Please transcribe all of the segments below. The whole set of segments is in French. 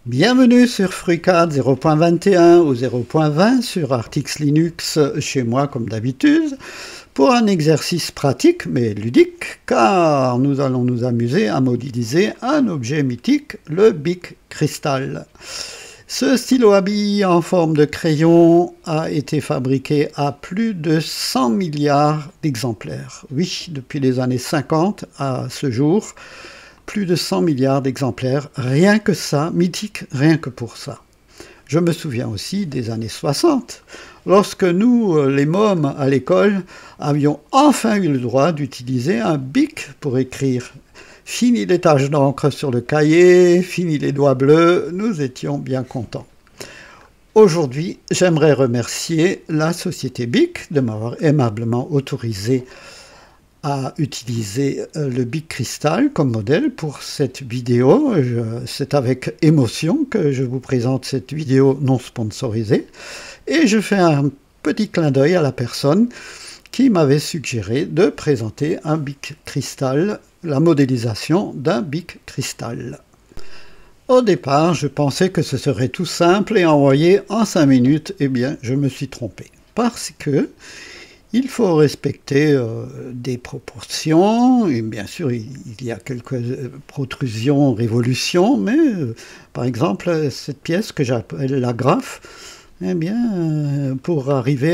Bienvenue sur FreeCAD 0.21 ou 0.20 sur Artix Linux chez moi comme d'habitude pour un exercice pratique mais ludique car nous allons nous amuser à modéliser un objet mythique, le Bic Cristal. Ce stylo à billes en forme de crayon a été fabriqué à plus de 100 milliards d'exemplaires. Oui, depuis les années 50 à ce jour, plus de 100 milliards d'exemplaires, rien que ça, mythique, rien que pour ça. Je me souviens aussi des années 60, lorsque nous, les mômes à l'école, avions enfin eu le droit d'utiliser un bic pour écrire. Fini les taches d'encre sur le cahier, fini les doigts bleus, nous étions bien contents. Aujourd'hui, j'aimerais remercier la société BIC de m'avoir aimablement autorisé à utiliser le Bic Cristal comme modèle pour cette vidéo. C'est avec émotion que je vous présente cette vidéo non sponsorisée. Et je fais un petit clin d'œil à la personne qui m'avait suggéré de présenter un Bic Cristal, la modélisation d'un Bic Cristal. Au départ, je pensais que ce serait tout simple et envoyé en 5 minutes. Eh bien, je me suis trompé. Parce que il faut respecter des proportions, et bien sûr il y a quelques protrusions, révolutions, mais par exemple cette pièce que j'appelle la graffe, eh bien pour arriver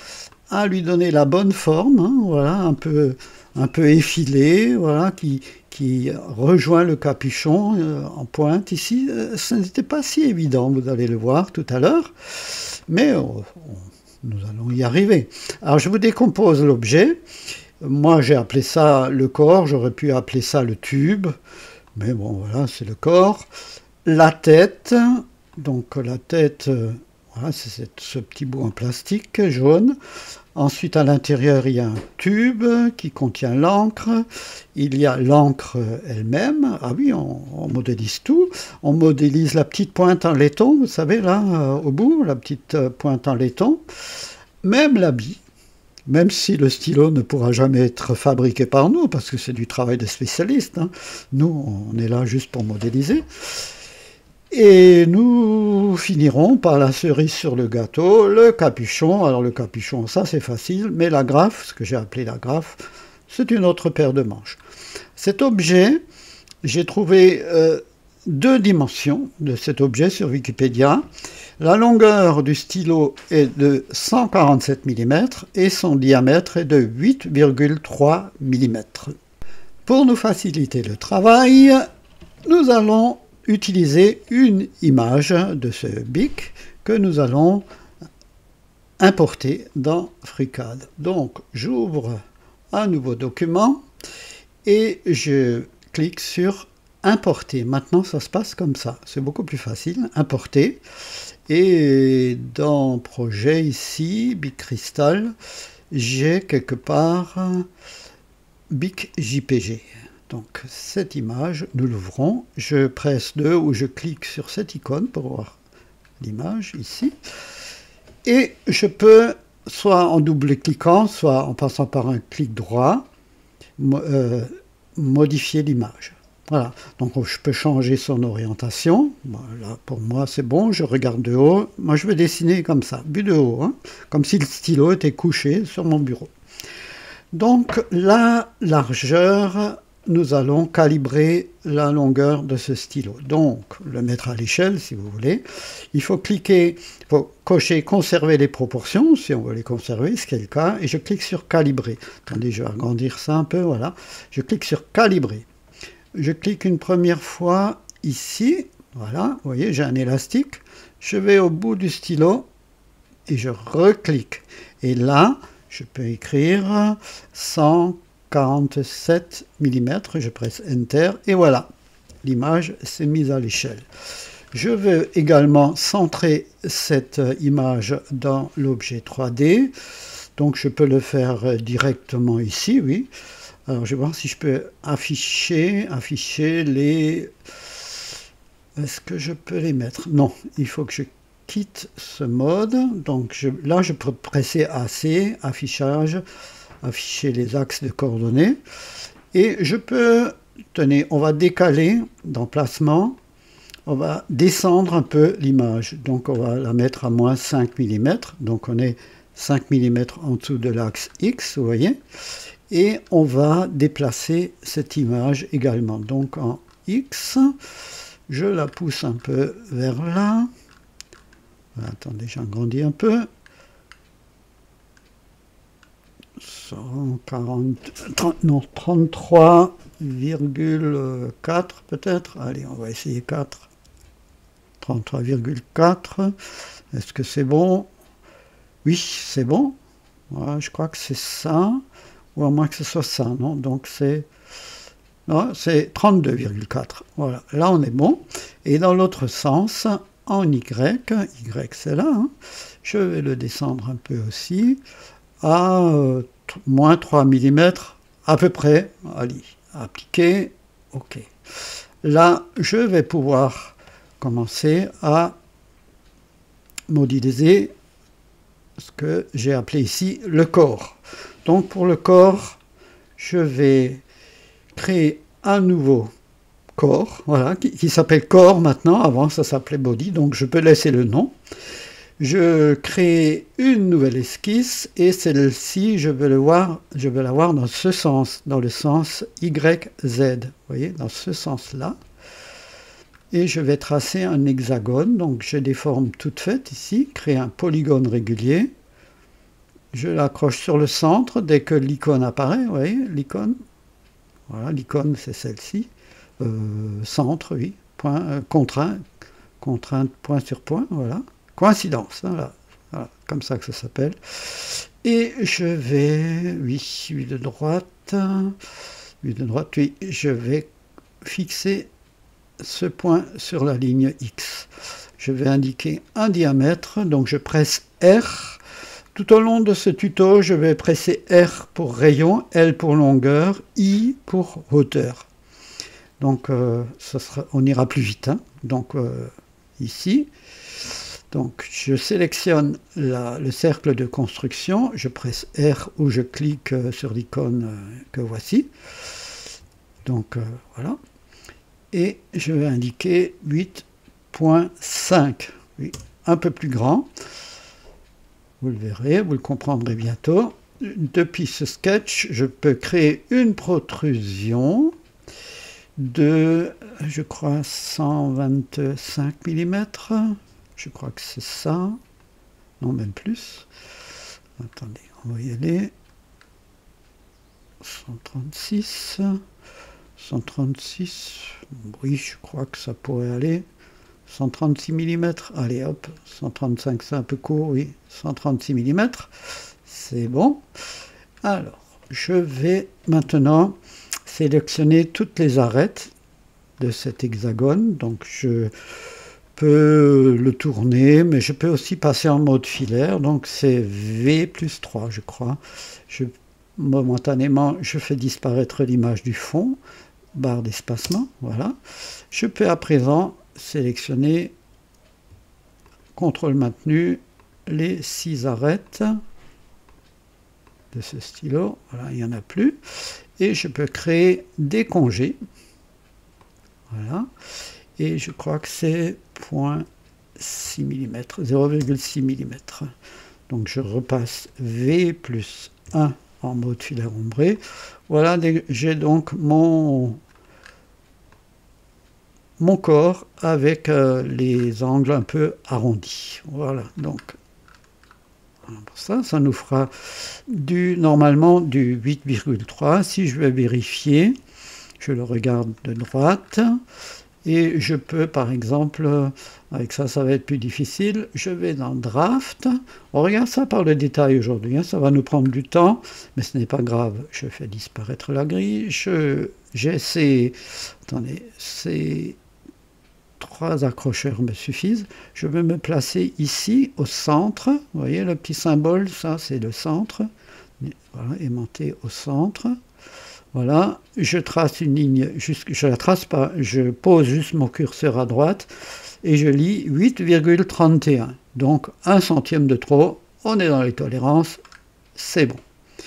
à lui donner la bonne forme, hein, voilà, un peu effilé, voilà, qui rejoint le capuchon en pointe ici, ce n'était pas si évident, vous allez le voir tout à l'heure, mais nous allons y arriver. Alors je vous décompose l'objet. Moi j'ai appelé ça le corps, j'aurais pu appeler ça le tube, mais bon voilà, c'est le corps. La tête, donc la tête, voilà, c'est ce petit bout en plastique jaune. Ensuite à l'intérieur il y a un tube qui contient l'encre, il y a l'encre elle-même, ah oui on modélise tout, on modélise la petite pointe en laiton, vous savez là au bout, la petite pointe en laiton, même la bille, même si le stylo ne pourra jamais être fabriqué par nous parce que c'est du travail de spécialiste, hein. Nous on est là juste pour modéliser. Et nous finirons par la cerise sur le gâteau, le capuchon. Alors le capuchon, ça c'est facile, mais la graffe, ce que j'ai appelé la graffe, c'est une autre paire de manches. Cet objet, j'ai trouvé 2 dimensions de cet objet sur Wikipédia. La longueur du stylo est de 147 mm et son diamètre est de 8,3 mm. Pour nous faciliter le travail, nous allons utiliser une image de ce bic que nous allons importer dans FreeCAD. Donc j'ouvre un nouveau document et je clique sur importer. Maintenant ça se passe comme ça, c'est beaucoup plus facile, importer. Et dans projet ici, Bic Cristal, j'ai quelque part Bic JPG. Donc cette image, nous l'ouvrons, je presse 2 ou je clique sur cette icône pour voir l'image ici. Et je peux, soit en double-cliquant, soit en passant par un clic droit, modifier l'image. Voilà, donc je peux changer son orientation. Voilà, pour moi c'est bon, je regarde de haut. Moi je vais dessiner comme ça, vu de haut, hein, comme si le stylo était couché sur mon bureau. Donc la largeur, nous allons calibrer la longueur de ce stylo. Donc, le mettre à l'échelle, si vous voulez. Il faut cliquer, il faut cocher conserver les proportions, si on veut les conserver, ce qui est le cas, et je clique sur calibrer. Attendez, je vais agrandir ça un peu, voilà. Je clique sur calibrer. Je clique une première fois ici, voilà, vous voyez, j'ai un élastique. Je vais au bout du stylo et je reclique. Et là, je peux écrire 147 mm, je presse Enter, et voilà, l'image s'est mise à l'échelle. Je veux également centrer cette image dans l'objet 3D, donc je peux le faire directement ici, oui. Alors je vais voir si je peux afficher les... Est-ce que je peux les mettre? Non, il faut que je quitte ce mode, donc là je peux presser AC, affichage, afficher les axes de coordonnées, et je peux, tenez, on va décaler d'emplacement on va descendre un peu l'image. Donc on va la mettre à moins 5 mm. Donc on est 5 mm en dessous de l'axe X, vous voyez. Et on va déplacer cette image également. Donc en X, je la pousse un peu vers là. Attendez, j'agrandis un peu. 33,4 peut-être. Allez, on va essayer 4. 33,4. Est-ce que c'est bon? Oui, c'est bon. Voilà, je crois que c'est ça. Ou à moins que ce soit ça, non? Donc c'est 32,4. Voilà, là on est bon. Et dans l'autre sens, en Y, Y c'est là, hein, je vais le descendre un peu aussi, à moins 3 mm, à peu près. Allez, appliquer, OK. Là, je vais pouvoir commencer à modéliser ce que j'ai appelé ici le corps. Donc pour le corps, je vais créer un nouveau corps, voilà, qui s'appelle corps maintenant. Avant ça s'appelait body, donc je peux laisser le nom. Je crée une nouvelle esquisse et celle-ci, je vais la voir dans ce sens, dans le sens YZ, vous voyez, dans ce sens-là. Et je vais tracer un hexagone, donc j'ai des formes toutes faites ici, créer un polygone régulier. Je l'accroche sur le centre dès que l'icône apparaît, vous voyez, l'icône. Voilà, l'icône c'est celle-ci. Centre, oui. Point, contrainte, point sur point, voilà. Coïncidence, hein, voilà, comme ça que ça s'appelle. Et je vais, oui, vue de droite, oui, je vais fixer ce point sur la ligne X. Je vais indiquer un diamètre, donc je presse R. Tout au long de ce tuto, je vais presser R pour rayon, L pour longueur, I pour hauteur. Donc on ira plus vite. Hein. Donc ici, donc je sélectionne le cercle de construction, je presse R ou je clique sur l'icône que voici. Donc voilà. Et je vais indiquer 8.5, oui, un peu plus grand. Vous le verrez, vous le comprendrez bientôt. Depuis ce sketch, je peux créer une protrusion de, je crois, 125 mm. Je crois que c'est ça. Non, même plus. Attendez, on va y aller. 136. 136. Oui, je crois que ça pourrait aller. 136 mm, allez hop, 135 c'est un peu court, oui, 136 mm, c'est bon. Alors, je vais maintenant sélectionner toutes les arêtes de cet hexagone, donc je peux le tourner, mais je peux aussi passer en mode filaire, donc c'est V+3 je crois. Momentanément, je fais disparaître l'image du fond, barre d'espacement, voilà. Je peux à présent sélectionner, contrôle maintenu, les 6 arêtes de ce stylo, voilà, il n'y en a plus, et je peux créer des congés, voilà, et je crois que c'est 0,6 mm, 0,6 mm, donc je repasse V+1 en mode filaire ombré, voilà, j'ai donc mon corps avec les angles un peu arrondis. Voilà, donc pour ça nous fera normalement du 8,3. Si je vais vérifier, je le regarde de droite et je peux par exemple, avec ça va être plus difficile, je vais dans Draft, on regarde ça par le détail aujourd'hui, hein, ça va nous prendre du temps, mais ce n'est pas grave, je fais disparaître la grille, j'ai ces 3 accrocheurs me suffisent. Je vais me placer ici au centre. Vous voyez le petit symbole, ça c'est le centre. Voilà, aimanté au centre. Voilà, je trace une ligne, je la trace pas, je pose juste mon curseur à droite et je lis 8,31. Donc 1 centième de trop, on est dans les tolérances, c'est bon.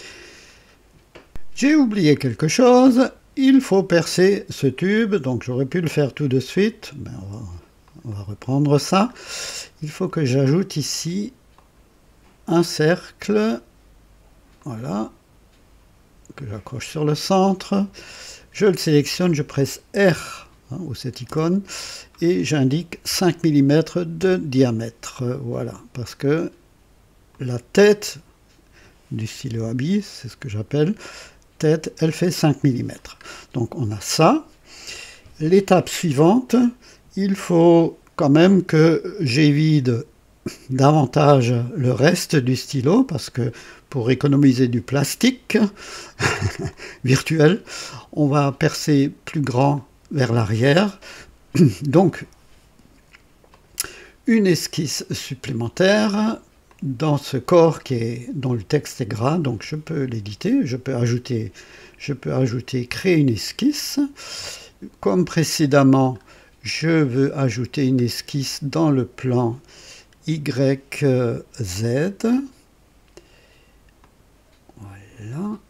J'ai oublié quelque chose. Il faut percer ce tube, donc j'aurais pu le faire tout de suite, mais on va reprendre ça. Il faut que j'ajoute ici un cercle, voilà, que j'accroche sur le centre. Je le sélectionne, je presse R, ou cette icône, et j'indique 5 mm de diamètre. Voilà, parce que la tête du stylo à billes, c'est ce que j'appelle tête, elle fait 5 mm. Donc on a ça. L'étape suivante, il faut quand même que j'évide davantage le reste du stylo, parce que pour économiser du plastique virtuel, on va percer plus grand vers l'arrière. Donc, une esquisse supplémentaire dans ce corps dont le texte est gras, donc je peux l'éditer, je peux ajouter créer une esquisse. Comme précédemment, je veux ajouter une esquisse dans le plan YZ. Voilà.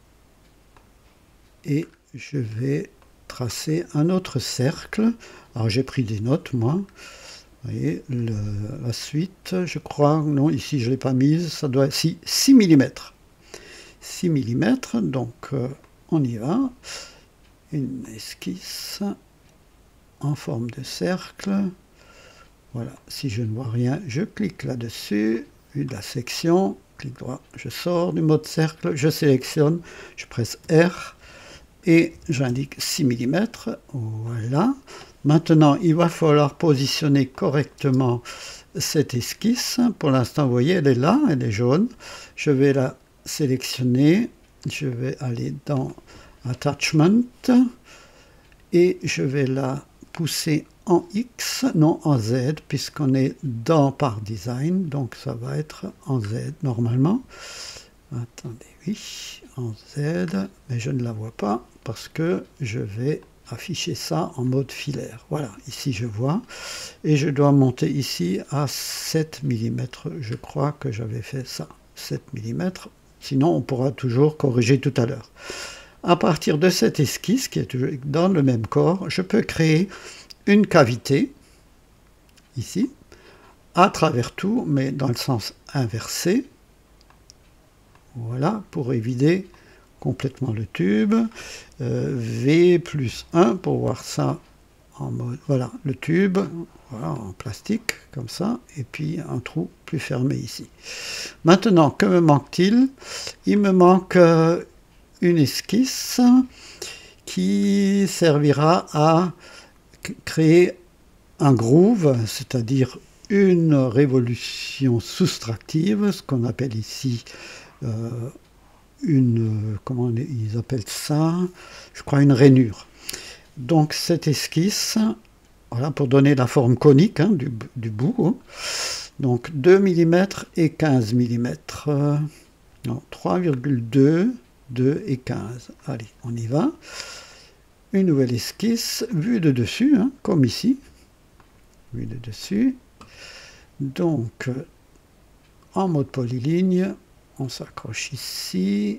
Et je vais tracer un autre cercle. Alors j'ai pris des notes, moi. Vous voyez, la suite, je crois, non, ici je ne l'ai pas mise, ça doit être 6 mm. 6 mm, donc on y va. Une esquisse en forme de cercle. Voilà, si je ne vois rien, je clique là-dessus, vue de la section, clic droit, je sors du mode cercle, je sélectionne, je presse R et j'indique 6 mm. Voilà. Maintenant, il va falloir positionner correctement cette esquisse. Pour l'instant, vous voyez, elle est là, elle est jaune. Je vais la sélectionner, je vais aller dans Attachment et je vais la pousser en X, non en Z, puisqu'on est dans Part Design, donc ça va être en Z normalement. Attendez, oui, en Z, mais je ne la vois pas parce que je vais afficher ça en mode filaire. Voilà, ici je vois, et je dois monter ici à 7 mm, je crois que j'avais fait ça, 7 mm, sinon on pourra toujours corriger tout à l'heure. À partir de cette esquisse, qui est toujours dans le même corps, je peux créer une cavité, ici, à travers tout, mais dans le sens inversé. Voilà, pour évider complètement le tube. V plus 1 pour voir ça en mode, voilà, le tube, voilà, en plastique, comme ça, et puis un trou plus fermé ici. Maintenant, que me manque-t-il? Il me manque une esquisse qui servira à créer un groove, c'est-à-dire une révolution soustractive, ce qu'on appelle ici comment ils appellent ça, je crois une rainure. Donc cette esquisse, voilà, pour donner la forme conique du bout, hein. Donc 2 mm et 15 mm, non, 3,2, 2 et 15. Allez, on y va. Une nouvelle esquisse, vue de dessus, hein, comme ici, vue de dessus. Donc, en mode polyligne, on s'accroche ici,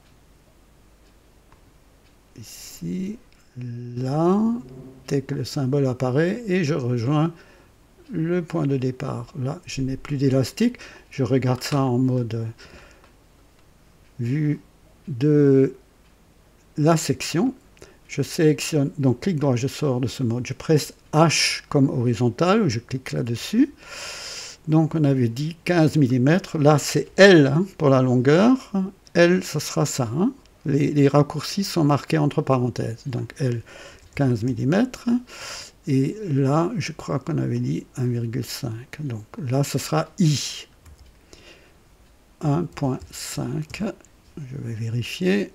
ici, là, dès que le symbole apparaît, et je rejoins le point de départ. Là, je n'ai plus d'élastique, je regarde ça en mode vue de la section. Je sélectionne, donc clic droit, je sors de ce mode, je presse H comme horizontal, je clique là-dessus. Donc on avait dit 15 mm, là c'est L hein, pour la longueur, L ça sera ça, hein. Les raccourcis sont marqués entre parenthèses, donc L 15 mm, et là je crois qu'on avait dit 1,5, donc là ce sera I, 1,5, je vais vérifier,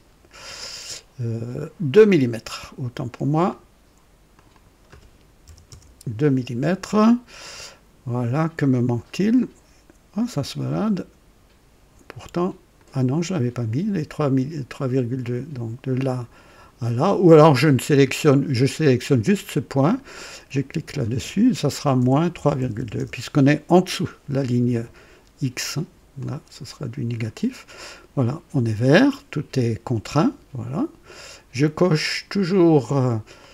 2 mm, autant pour moi, 2 mm, voilà, que me manque-t-il? Ah, ça se balade. Pourtant, ah non, je ne l'avais pas mis, les 3,2. Donc de là à là. Ou alors je sélectionne juste ce point. Je clique là-dessus, ça sera moins 3,2, puisqu'on est en dessous de la ligne X. Là, ce sera du négatif. Voilà, on est vert, tout est contraint. Voilà. Je coche toujours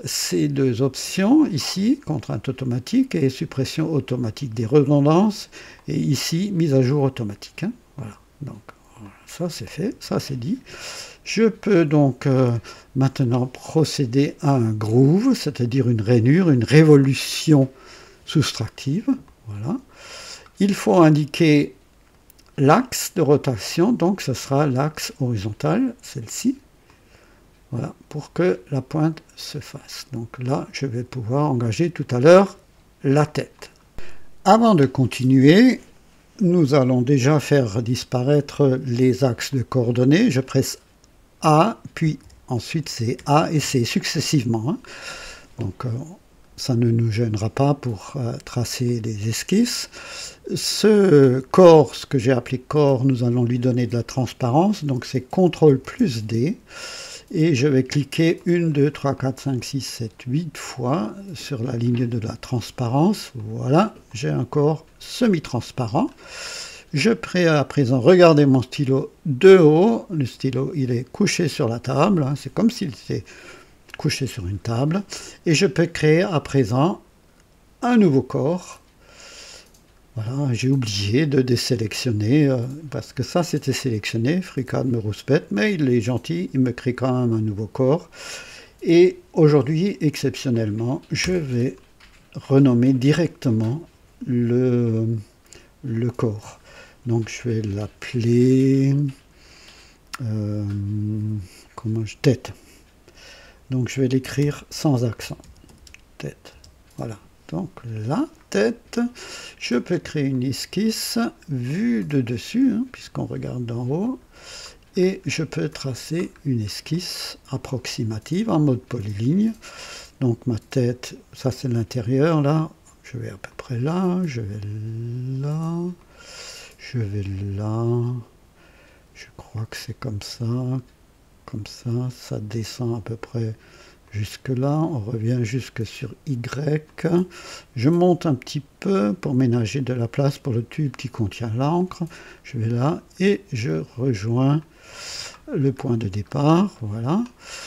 ces deux options, ici, contrainte automatique et suppression automatique des redondances, et ici, mise à jour automatique. Hein. Voilà, donc ça c'est fait, ça c'est dit. Je peux donc maintenant procéder à un groove, c'est-à-dire une rainure, une révolution soustractive. Voilà. Il faut indiquer l'axe de rotation, donc ce sera l'axe horizontal, celle-ci. Voilà, pour que la pointe se fasse. Donc là, je vais pouvoir engager tout à l'heure la tête. Avant de continuer, nous allons déjà faire disparaître les axes de coordonnées. Je presse A, puis ensuite c'est A et C successivement. Hein. Donc ça ne nous gênera pas pour tracer les esquisses. Ce corps, ce que j'ai appelé corps, nous allons lui donner de la transparence. Donc c'est CTRL plus D. Et je vais cliquer 1, 2, 3, 4, 5, 6, 7, 8 fois sur la ligne de la transparence. Voilà, j'ai un corps semi-transparent. Je peux à présent regarder mon stylo de haut. Le stylo, il est couché sur la table. Hein, c'est comme s'il était couché sur une table. Et je peux créer à présent un nouveau corps. Voilà, j'ai oublié de désélectionner, parce que ça c'était sélectionné, FreeCAD me rouspète, mais il est gentil, il me crée quand même un nouveau corps. Et aujourd'hui, exceptionnellement, je vais renommer directement le corps. Donc je vais l'appeler tête. Donc je vais l'écrire sans accent. Tête. Voilà. Donc la tête, je peux créer une esquisse vue de dessus, hein, puisqu'on regarde d'en haut, et je peux tracer une esquisse approximative en mode polyligne. Donc ma tête, ça c'est l'intérieur là, je vais à peu près là, je vais là, je vais là, je crois que c'est comme ça descend à peu près jusque là, on revient jusque sur Y. Je monte un petit peu pour ménager de la place pour le tube qui contient l'encre. Je vais là et je rejoins le point de départ. Voilà.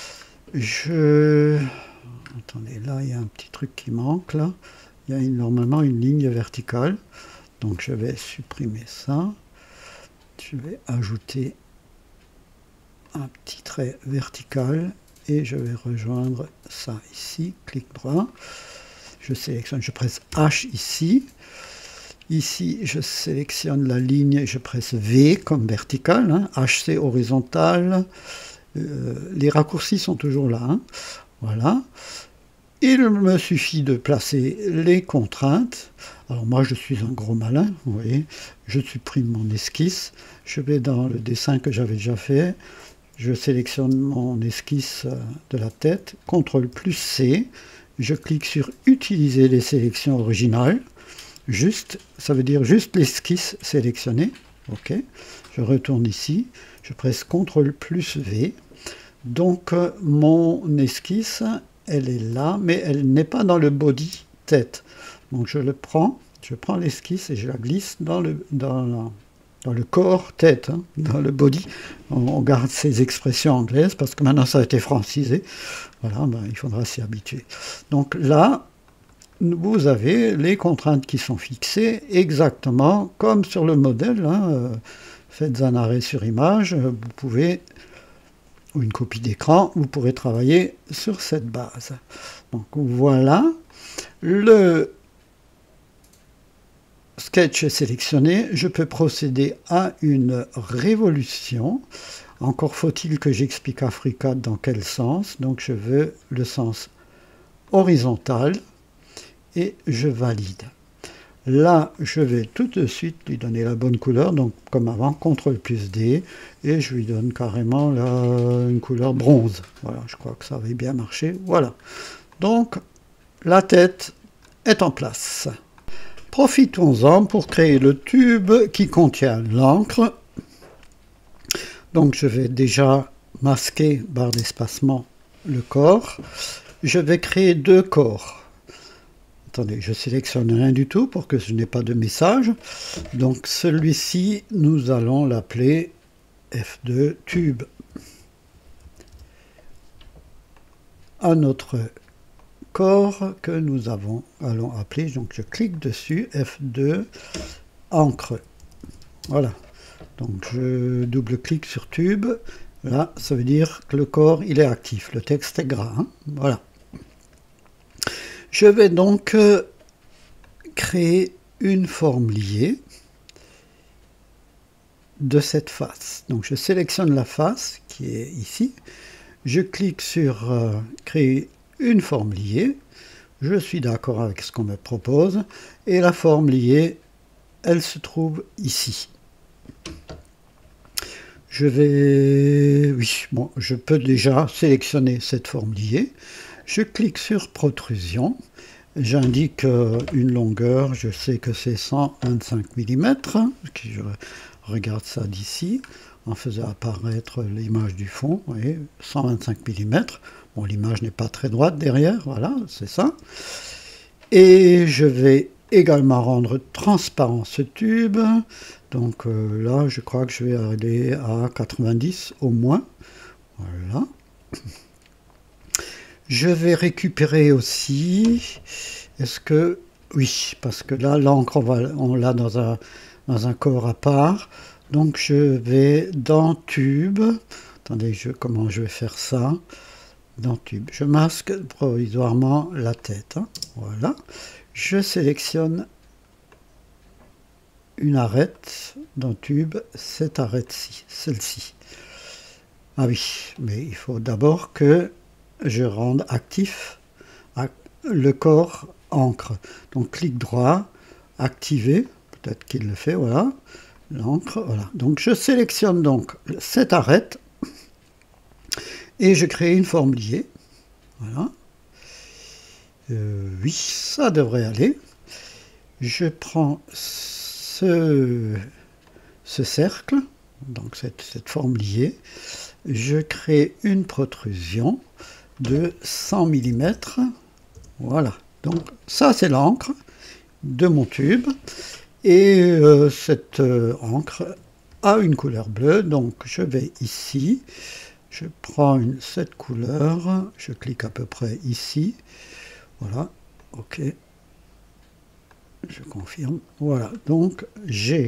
Attendez, là il y a un petit truc qui manque là. Il y a normalement une ligne verticale. Donc je vais supprimer ça. Je vais ajouter un petit trait vertical. Et je vais rejoindre ça ici, clic droit, je sélectionne, je presse H ici, ici je sélectionne la ligne et je presse V comme vertical, hein, HC horizontal, les raccourcis sont toujours là, hein, voilà. Il me suffit de placer les contraintes. Alors moi je suis un gros malin, vous voyez, je supprime mon esquisse, je vais dans le dessin que j'avais déjà fait. Je sélectionne mon esquisse de la tête, CTRL plus C, je clique sur Utiliser les sélections originales, juste, ça veut dire juste l'esquisse sélectionnée, ok, je retourne ici, je presse CTRL plus V, donc mon esquisse, elle est là, mais elle n'est pas dans le body tête, donc je prends l'esquisse et je la glisse dans le corps tête, hein, dans le body. On garde ces expressions anglaises parce que maintenant ça a été francisé. Voilà, ben, il faudra s'y habituer. Donc là, vous avez les contraintes qui sont fixées exactement comme sur le modèle. Hein, faites un arrêt sur image, vous pouvez, ou une copie d'écran, vous pourrez travailler sur cette base. Donc voilà, le sketch est sélectionné, je peux procéder à une révolution. Encore faut-il que j'explique à FreeCAD dans quel sens. Donc je veux le sens horizontal et je valide. Là, je vais tout de suite lui donner la bonne couleur, donc comme avant, CTRL plus D, et je lui donne carrément une couleur bronze. Voilà, je crois que ça avait bien marché. Voilà. Donc, la tête est en place. Profitons-en pour créer le tube qui contient l'encre. Donc je vais déjà masquer, barre d'espacement, le corps. Je vais créer deux corps. Attendez, je sélectionne rien du tout pour que je n'ai pas de message. Donc celui-ci, nous allons l'appeler F2 tube. Un autre corps que nous allons appeler, donc je clique dessus, F2, encre. Voilà, donc je double-clique sur tube, là ça veut dire que le corps il est actif, le texte est gras, hein. Voilà. Je vais donc créer une forme liée de cette face. Donc je sélectionne la face qui est ici, je clique sur créer une forme liée, je suis d'accord avec ce qu'on me propose, et la forme liée, elle se trouve ici. Je vais... Oui, bon, je peux déjà sélectionner cette forme liée. Je clique sur protrusion. J'indique une longueur, je sais que c'est 125 mm. Je regarde ça d'ici, en faisant apparaître l'image du fond. Vous voyez, 125 mm. Bon, l'image n'est pas très droite derrière, voilà, c'est ça. Et je vais également rendre transparent ce tube. Donc là, je crois que je vais aller à 90 au moins. Voilà. Je vais récupérer aussi... Est-ce que... Oui, parce que là, l'encre, on l'a dans un corps à part. Donc je vais dans Tube. Attendez, comment je vais faire ça? Dans Tube. Je masque provisoirement la tête. Hein. Voilà. Je sélectionne une arête dans Tube, cette arête-ci, celle-ci. Ah oui, mais il faut d'abord que je rende actif le corps encre. Donc clic droit, activer, peut-être qu'il le fait, voilà, l'encre, voilà. Donc je sélectionne donc cette arête et je crée une forme liée. Voilà. Oui, ça devrait aller. Je prends ce cercle, donc cette forme liée, je crée une protrusion de 100 mm. Voilà, donc ça c'est l'encre de mon tube. Et cette encre a une couleur bleue, donc je vais ici, je prends cette couleur, je clique à peu près ici. Voilà, ok. Je confirme. Voilà, donc j'ai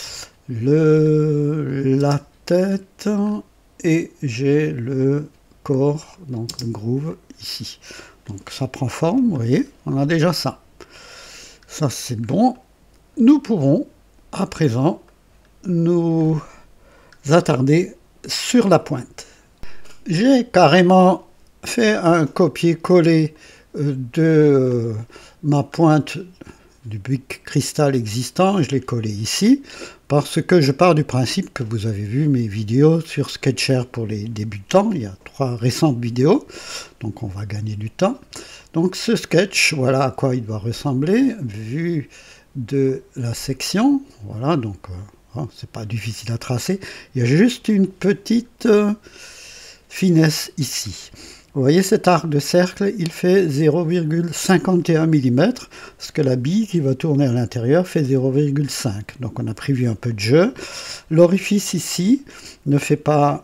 la tête et j'ai le corps, donc le groove ici. Donc ça prend forme, vous voyez, on a déjà ça. Ça c'est bon. Nous pourrons à présent nous attarder sur la pointe. J'ai carrément fait un copier-coller de ma pointe du Bic cristal existant, je l'ai collé ici, parce que je pars du principe que vous avez vu mes vidéos sur Sketcher pour les débutants, il y a 3 récentes vidéos, donc on va gagner du temps. Donc ce sketch, voilà à quoi il doit ressembler, vu de la section, voilà, donc c'est pas difficile à tracer, il y a juste une petite finesse ici. Vous voyez cet arc de cercle, il fait 0,51 mm, parce que la bille qui va tourner à l'intérieur fait 0,5. Donc on a prévu un peu de jeu. L'orifice ici ne fait pas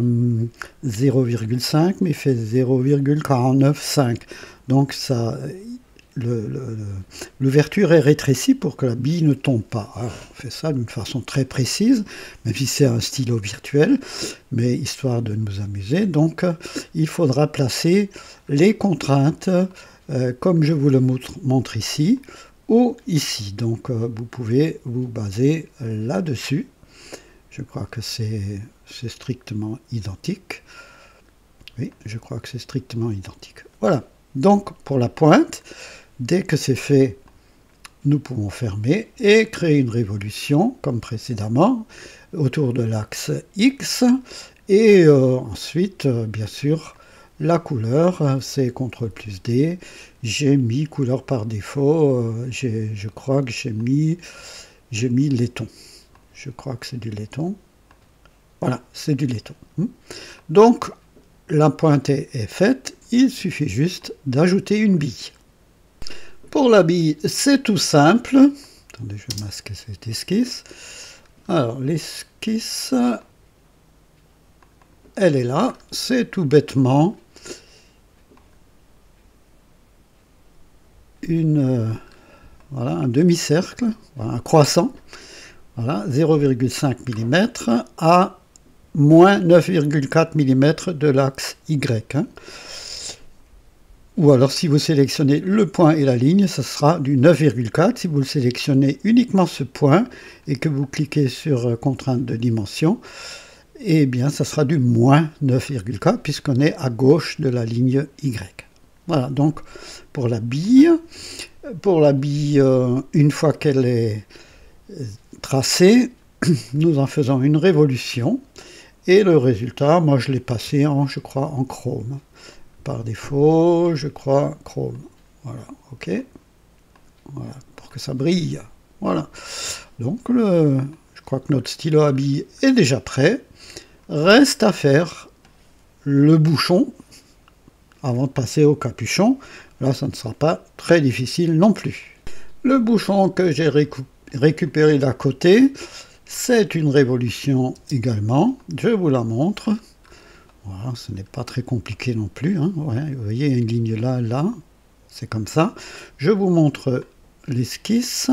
0,5, mais fait 0,495. Donc ça... l'ouverture est rétrécie pour que la bille ne tombe pas. Alors, on fait ça d'une façon très précise, même si c'est un stylo virtuel, mais histoire de nous amuser. Donc, il faudra placer les contraintes comme je vous le montre ici ou ici. Donc, vous pouvez vous baser là-dessus. Je crois que c'est strictement identique. Oui, je crois que c'est strictement identique. Voilà. Donc, pour la pointe, dès que c'est fait, nous pouvons fermer et créer une révolution, comme précédemment, autour de l'axe X. Et ensuite, bien sûr, la couleur, c'est CTRL plus D. J'ai mis couleur par défaut. Je crois que j'ai mis laiton. Je crois que c'est du laiton. Voilà, c'est du laiton. Donc, la pointe est faite. Il suffit juste d'ajouter une bille. Pour la bille, c'est tout simple. Attendez, je vais masquer cette esquisse. Alors, l'esquisse, elle est là. C'est tout bêtement voilà, un demi-cercle, voilà, un croissant, voilà, 0,5 mm à moins 9,4 mm de l'axe Y. Hein. Ou alors si vous sélectionnez le point et la ligne, ça sera du 9,4. Si vous le sélectionnez uniquement ce point et que vous cliquez sur contrainte de dimension, eh bien ça sera du moins 9,4 puisqu'on est à gauche de la ligne Y. Voilà, donc pour la bille, une fois qu'elle est tracée, nous en faisons une révolution et le résultat, moi je l'ai passé en, je crois, en chrome. Par défaut, je crois, chrome. Voilà, ok. Voilà, pour que ça brille. Voilà. Donc, je crois que notre stylo à billes est déjà prêt. Reste à faire le bouchon avant de passer au capuchon. Là, ça ne sera pas très difficile non plus. Le bouchon que j'ai récupéré d'à côté, c'est une révolution également. Je vous la montre. Voilà, ce n'est pas très compliqué non plus. Hein. Ouais, vous voyez, il y a une ligne là, là. C'est comme ça. Je vous montre l'esquisse.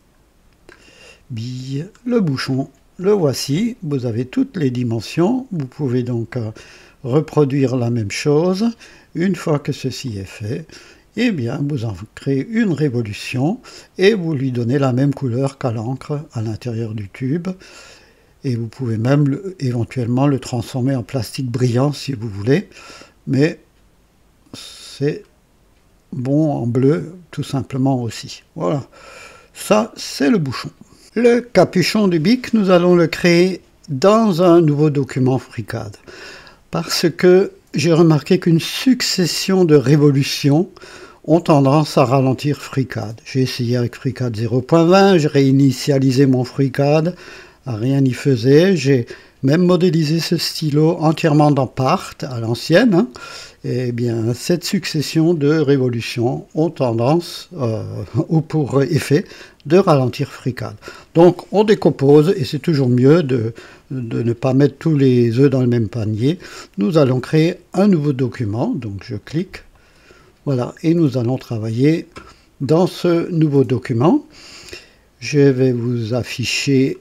Bille, le bouchon, le voici. Vous avez toutes les dimensions. Vous pouvez donc reproduire la même chose. Une fois que ceci est fait, eh bien, vous en créez une révolution et vous lui donnez la même couleur qu'à l'encre à l'intérieur du tube. Et vous pouvez même éventuellement le transformer en plastique brillant si vous voulez. Mais c'est bon en bleu tout simplement aussi. Voilà, ça c'est le bouchon. Le capuchon du bic, nous allons le créer dans un nouveau document FreeCAD. Parce que j'ai remarqué qu'une succession de révolutions ont tendance à ralentir FreeCAD. J'ai essayé avec FreeCAD 0.20, j'ai réinitialisé mon FreeCAD, rien n'y faisait. J'ai même modélisé ce stylo entièrement dans Part, à l'ancienne. Hein. Et bien, cette succession de révolutions ont tendance, ou pour effet, de ralentir FreeCAD. Donc, on décompose, et c'est toujours mieux de ne pas mettre tous les œufs dans le même panier. Nous allons créer un nouveau document, donc je clique, voilà, et nous allons travailler dans ce nouveau document. Je vais vous afficher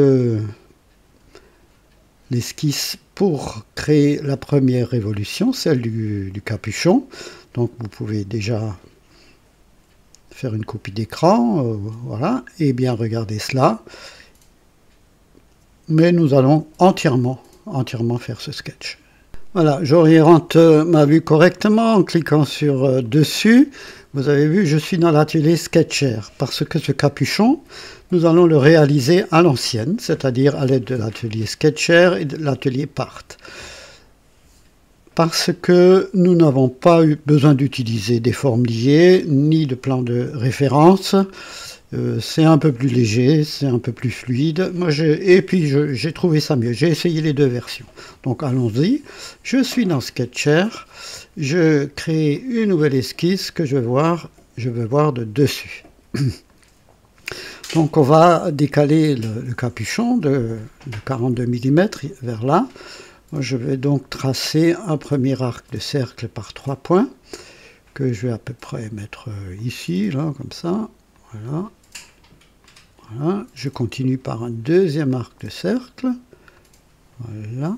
l'esquisse pour créer la première révolution, celle du capuchon. Donc vous pouvez déjà faire une copie d'écran, voilà, et bien regarder cela. Mais nous allons entièrement faire ce sketch. Voilà, j'oriente ma vue correctement en cliquant sur dessus. Vous avez vu, je suis dans l'atelier Sketcher, parce que ce capuchon, nous allons le réaliser à l'ancienne, c'est-à-dire à l'aide de l'atelier Sketcher et de l'atelier Part. Parce que nous n'avons pas eu besoin d'utiliser des formes liées, ni de plan de référence. C'est un peu plus léger, c'est un peu plus fluide. Et puis j'ai trouvé ça mieux. J'ai essayé les deux versions. Donc allons-y. Je suis dans Sketcher. Je crée une nouvelle esquisse que je veux voir de dessus. Donc on va décaler le capuchon de 42 mm vers là. Je vais donc tracer un premier arc de cercle par 3 points que je vais à peu près mettre ici, là, comme ça. Voilà. Voilà. Je continue par un deuxième arc de cercle. Voilà.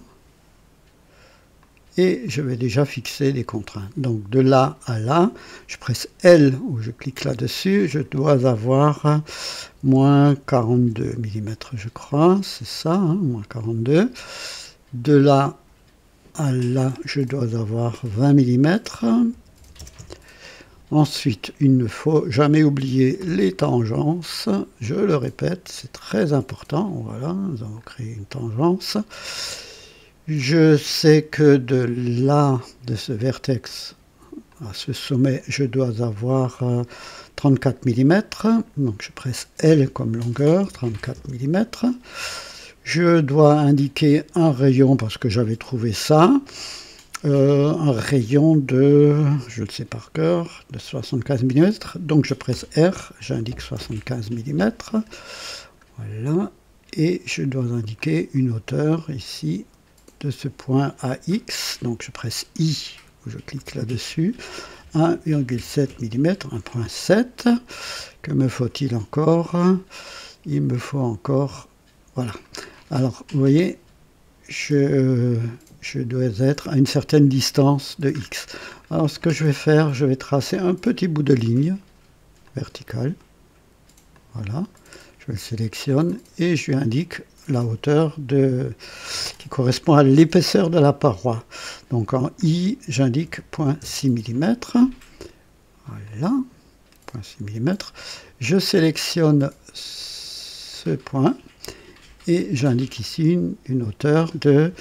Et je vais déjà fixer des contraintes. Donc de là à là, je presse L ou je clique là-dessus, je dois avoir moins 42 mm, je crois, c'est ça, hein, moins 42. De là à là, je dois avoir 20 mm. Ensuite, il ne faut jamais oublier les tangences. Je le répète, c'est très important. Voilà, nous allons créer une tangence. Je sais que de là, de ce vertex à ce sommet, je dois avoir 34 mm. Donc je presse L comme longueur, 34 mm. Je dois indiquer un rayon parce que j'avais trouvé ça. Un rayon de, je le sais par cœur, de 75 mm. Donc je presse R, j'indique 75 mm. Voilà. Et je dois indiquer une hauteur ici de ce point à X. Donc je presse I, je clique là-dessus. 1,7 mm, 1,7. Que me faut-il encore? Il me faut encore, voilà. Alors, vous voyez, je dois être à une certaine distance de X. Alors, ce que je vais faire, je vais tracer un petit bout de ligne verticale. Voilà. Je le sélectionne et je lui indique la hauteur qui correspond à l'épaisseur de la paroi. Donc, en I, j'indique 0,6 mm. Voilà. 0,6 mm. Je sélectionne ce point et j'indique ici une hauteur de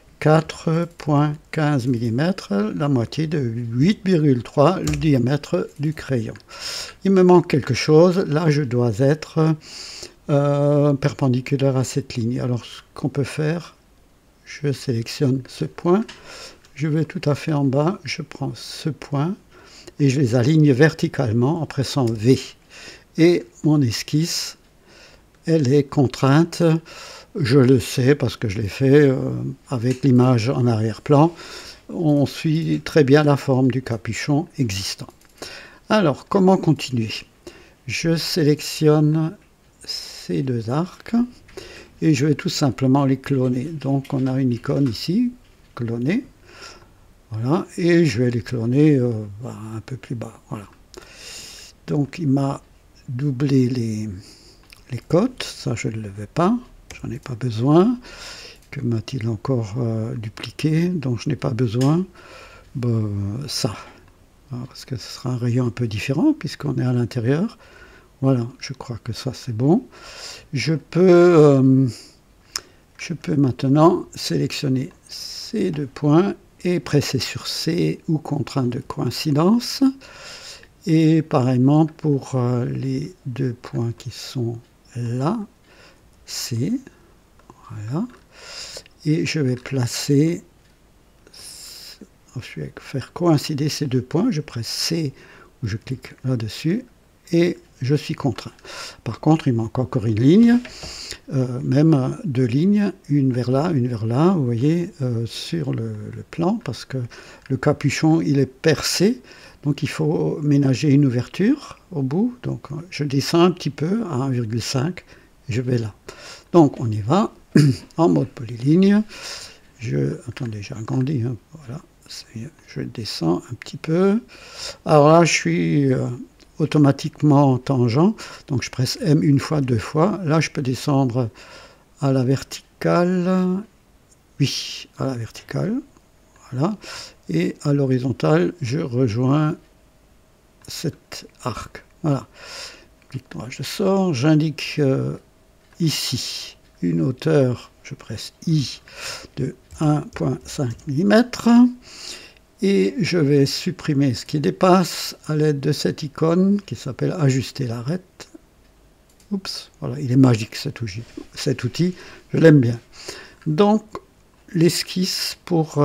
4,15 mm, la moitié de 8,3 le diamètre du crayon. Il me manque quelque chose, là je dois être perpendiculaire à cette ligne. Alors ce qu'on peut faire, je sélectionne ce point, je vais tout à fait en bas, je prends ce point et je les aligne verticalement en pressant V. Et mon esquisse, elle est contrainte. Je le sais parce que je l'ai fait avec l'image en arrière-plan. On suit très bien la forme du capuchon existant. Alors, comment continuer? Je sélectionne ces deux arcs et je vais tout simplement les cloner. Donc, on a une icône ici, cloner. Voilà, et je vais les cloner un peu plus bas. Voilà. Donc, il m'a doublé les côtes. Ça, je ne le veux pas. J'en ai pas besoin. Que m'a-t-il encore dupliqué? Donc je n'ai pas besoin. Ça. Parce que ce sera un rayon un peu différent puisqu'on est à l'intérieur. Voilà, je crois que ça c'est bon. Je peux maintenant sélectionner ces deux points et presser sur C ou contrainte de coïncidence. Et pareillement pour les deux points qui sont là. C, voilà, et je vais placer, je vais faire coïncider ces deux points, je presse C ou je clique là-dessus et je suis contraint. Par contre, il manque encore une ligne, même deux lignes, une vers là, vous voyez, sur le plan, parce que le capuchon, il est percé, donc il faut ménager une ouverture au bout, donc je descends un petit peu à 1,5, je vais là. Donc on y va, en mode polyligne. Attendez, j'ai agrandi, hein, voilà. Je descends un petit peu. Alors là, je suis automatiquement tangent, donc je presse M une fois, deux fois. Là, je peux descendre à la verticale. Oui, à la verticale. Voilà. Et à l'horizontale, je rejoins cet arc. Voilà. Clic droit, je sors, j'indique ici une hauteur, je presse I, de 1,5 mm et je vais supprimer ce qui dépasse à l'aide de cette icône qui s'appelle ajuster l'arête. Oups, voilà, il est magique cet outil, je l'aime bien. Donc l'esquisse pour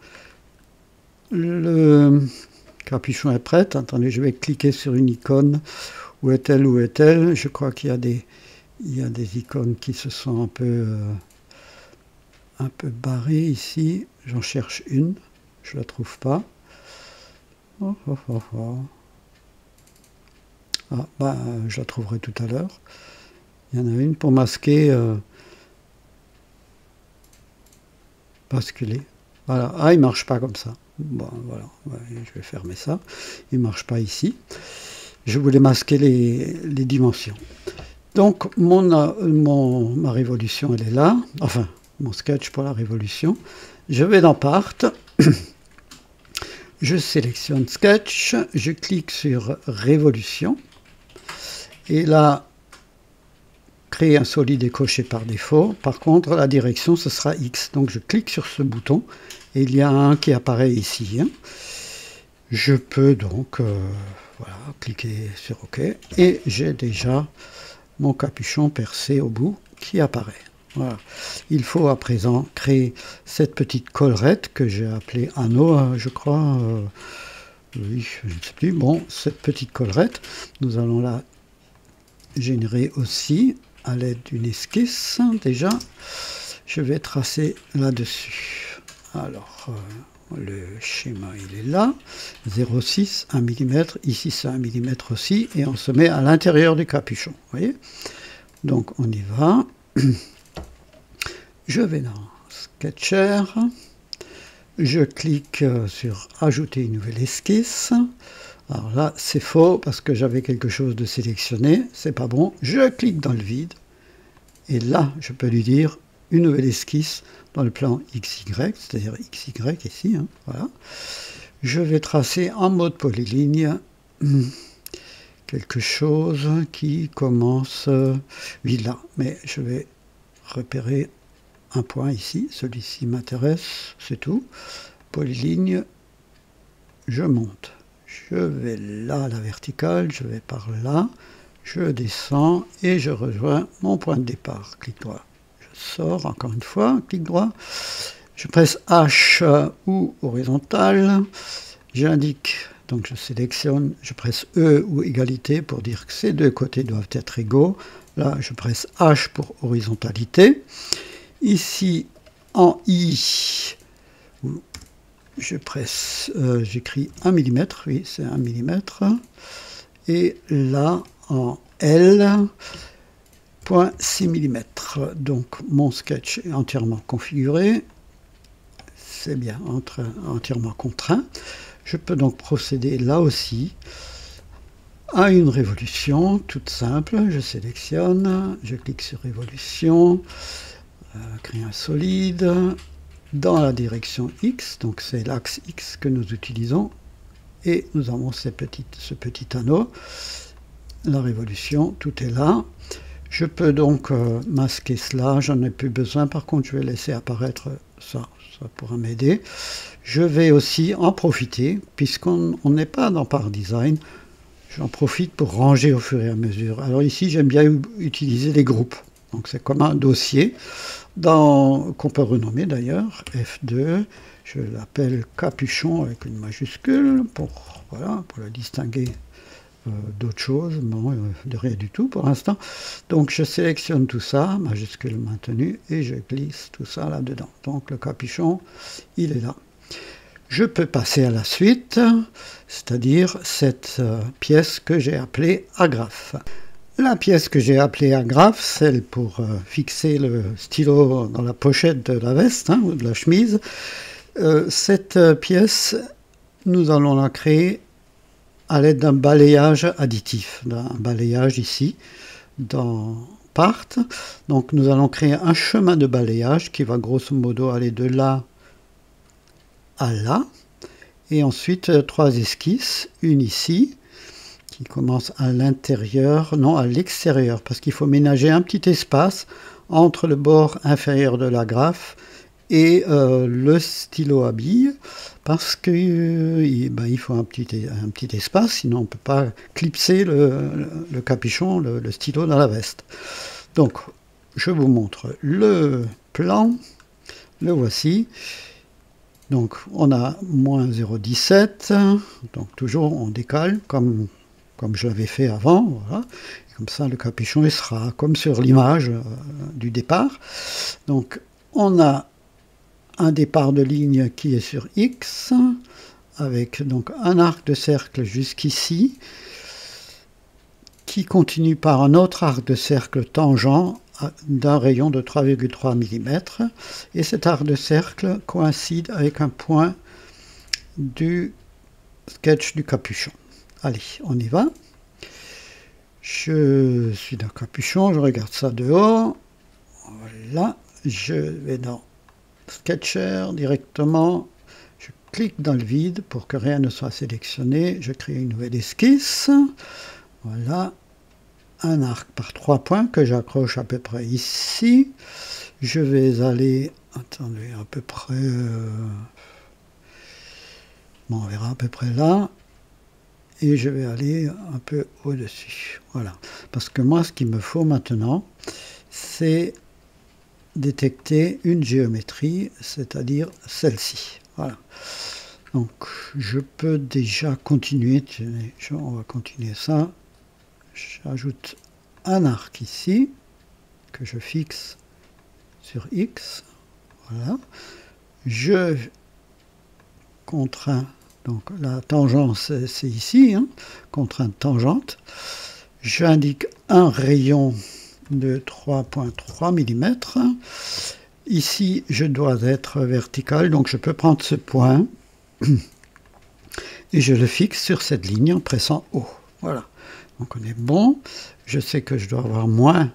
le capuchon est prête. Attendez, je vais cliquer sur une icône. Où est-elle? Où est-elle? Je crois qu'il y a des icônes qui se sont un peu barrées ici. J'en cherche une. Je ne la trouve pas. Oh, oh, oh, oh. Ah, je la trouverai tout à l'heure. Il y en a une pour masquer. Basculer. Voilà. Ah, il ne marche pas comme ça. Bon, voilà. Ouais, je vais fermer ça. Il ne marche pas ici. Je voulais masquer les dimensions. Donc, ma révolution, elle est là. Enfin, mon sketch pour la révolution. Je vais dans Part. Je sélectionne Sketch. Je clique sur Révolution. Et là, créer un solide est coché par défaut. Par contre, la direction, ce sera X. Donc, je clique sur ce bouton. Et il y a un qui apparaît ici. Hein. Je peux donc voilà, cliquer sur OK. Et j'ai déjà mon capuchon percé au bout qui apparaît. Voilà. Il faut à présent créer cette petite collerette que j'ai appelée anneau, je crois. Oui, je ne sais plus. Bon, cette petite collerette, nous allons la générer aussi à l'aide d'une esquisse. Déjà, je vais tracer là-dessus. Alors, le schéma il est là, 0,6, 1 mm, ici c'est 1 mm aussi, et on se met à l'intérieur du capuchon, vous voyez. Donc on y va, je vais dans Sketcher, je clique sur ajouter une nouvelle esquisse. Alors là c'est faux parce que j'avais quelque chose de sélectionné, c'est pas bon, je clique dans le vide, et là je peux lui dire une nouvelle esquisse dans le plan XY, c'est-à-dire XY ici, hein, voilà. Je vais tracer en mode polyligne quelque chose qui commence, oui là, mais je vais repérer un point ici, celui-ci m'intéresse, c'est tout. Polyligne, je monte, je vais là à la verticale, je vais par là, je descends et je rejoins mon point de départ, clic droit. Sort encore une fois, clic droit, je presse H ou horizontal, j'indique, donc je sélectionne, je presse E ou égalité pour dire que ces deux côtés doivent être égaux, là je presse H pour horizontalité, ici en I, je presse, j'écris 1 mm, oui c'est 1 mm, et là en L, 0,6 mm. Donc mon sketch est entièrement configuré, c'est bien entièrement contraint. Je peux donc procéder là aussi à une révolution toute simple. Je sélectionne, je clique sur révolution, créer un solide dans la direction X, donc c'est l'axe X que nous utilisons, et nous avons ce petit anneau. La révolution, tout est là. Je peux donc masquer cela, j'en ai plus besoin, par contre je vais laisser apparaître ça, ça pourra m'aider. Je vais aussi en profiter, puisqu'on n'est pas dans Part Design, j'en profite pour ranger au fur et à mesure. Alors ici j'aime bien utiliser les groupes, donc c'est comme un dossier, qu'on peut renommer d'ailleurs, F2, je l'appelle capuchon avec une majuscule, voilà, pour le distinguer d'autres choses, non, de rien du tout pour l'instant. Donc je sélectionne tout ça, majuscule maintenue, et je glisse tout ça là-dedans. Donc le capuchon, il est là. Je peux passer à la suite, c'est-à-dire cette pièce que j'ai appelée agrafe. La pièce que j'ai appelée agrafe, celle pour fixer le stylo dans la pochette de la veste, hein, ou de la chemise, cette pièce, nous allons la créer à l'aide d'un balayage additif, d'un balayage ici, dans Part. Donc nous allons créer un chemin de balayage qui va grosso modo aller de là à là, et ensuite 3 esquisses, une ici, qui commence à l'intérieur, non à l'extérieur, parce qu'il faut ménager un petit espace entre le bord inférieur de l'agrafe et le stylo à billes, parce que il faut un petit espace, sinon on ne peut pas clipser le capuchon, le stylo dans la veste. Donc je vous montre le plan, le voici. Donc on a moins 0,17, donc toujours on décale comme je l'avais fait avant, voilà. Comme ça le capuchon il sera comme sur l'image du départ. Donc on a un départ de ligne qui est sur X, avec donc un arc de cercle jusqu'ici, qui continue par un autre arc de cercle tangent d'un rayon de 3,3 mm, et cet arc de cercle coïncide avec un point du sketch du capuchon. Allez, on y va. Je suis dans le capuchon, je regarde ça dehors, voilà, je vais dans Sketcher directement, je clique dans le vide pour que rien ne soit sélectionné, je crée une nouvelle esquisse, voilà, un arc par 3 points que j'accroche à peu près ici, je vais aller, attendez, à peu près, bon, on verra à peu près là, et je vais aller un peu au-dessus, voilà, parce que moi ce qu'il me faut maintenant, c'est détecter une géométrie, c'est-à-dire celle-ci. Voilà. Donc, je peux déjà continuer. On va continuer ça. J'ajoute un arc ici, que je fixe sur X. Voilà. Je contraint, donc la tangente c'est ici, hein, contrainte tangente. J'indique un rayon de 3,3 mm. Ici, je dois être vertical, donc je peux prendre ce point et je le fixe sur cette ligne en pressant haut. Voilà, donc on est bon. Je sais que je dois avoir moins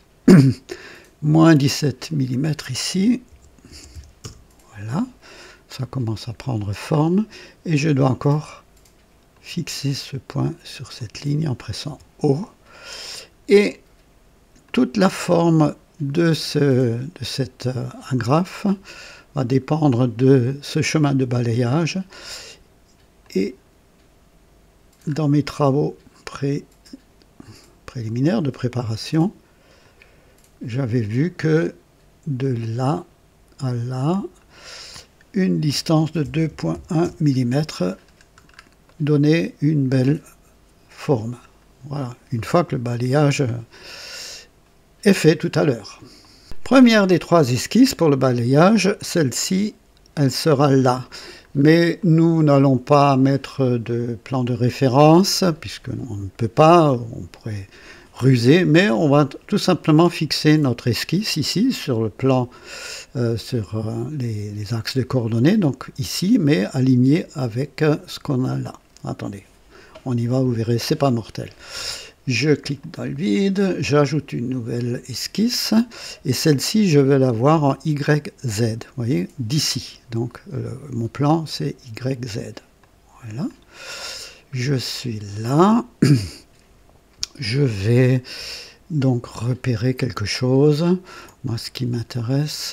17 mm ici. Voilà, ça commence à prendre forme et je dois encore fixer ce point sur cette ligne en pressant haut. Et toute la forme de cet agrafe va dépendre de ce chemin de balayage. Et dans mes travaux préliminaires de préparation, j'avais vu que de là à là, une distance de 2,1 mm donnait une belle forme. Voilà, une fois que le balayage est fait tout à l'heure. Première des 3 esquisses pour le balayage, celle-ci, elle sera là. Mais nous n'allons pas mettre de plan de référence, puisqu'on ne peut pas, on pourrait ruser, mais on va tout simplement fixer notre esquisse ici, sur le plan, sur les axes de coordonnées, donc ici, mais aligné avec ce qu'on a là. Attendez, on y va, vous verrez, c'est pas mortel. Je clique dans le vide, j'ajoute une nouvelle esquisse, et celle-ci, je vais la voir en YZ, vous voyez, d'ici. Donc, mon plan, c'est YZ. Voilà. Je suis là. Je vais donc repérer quelque chose. Moi, ce qui m'intéresse,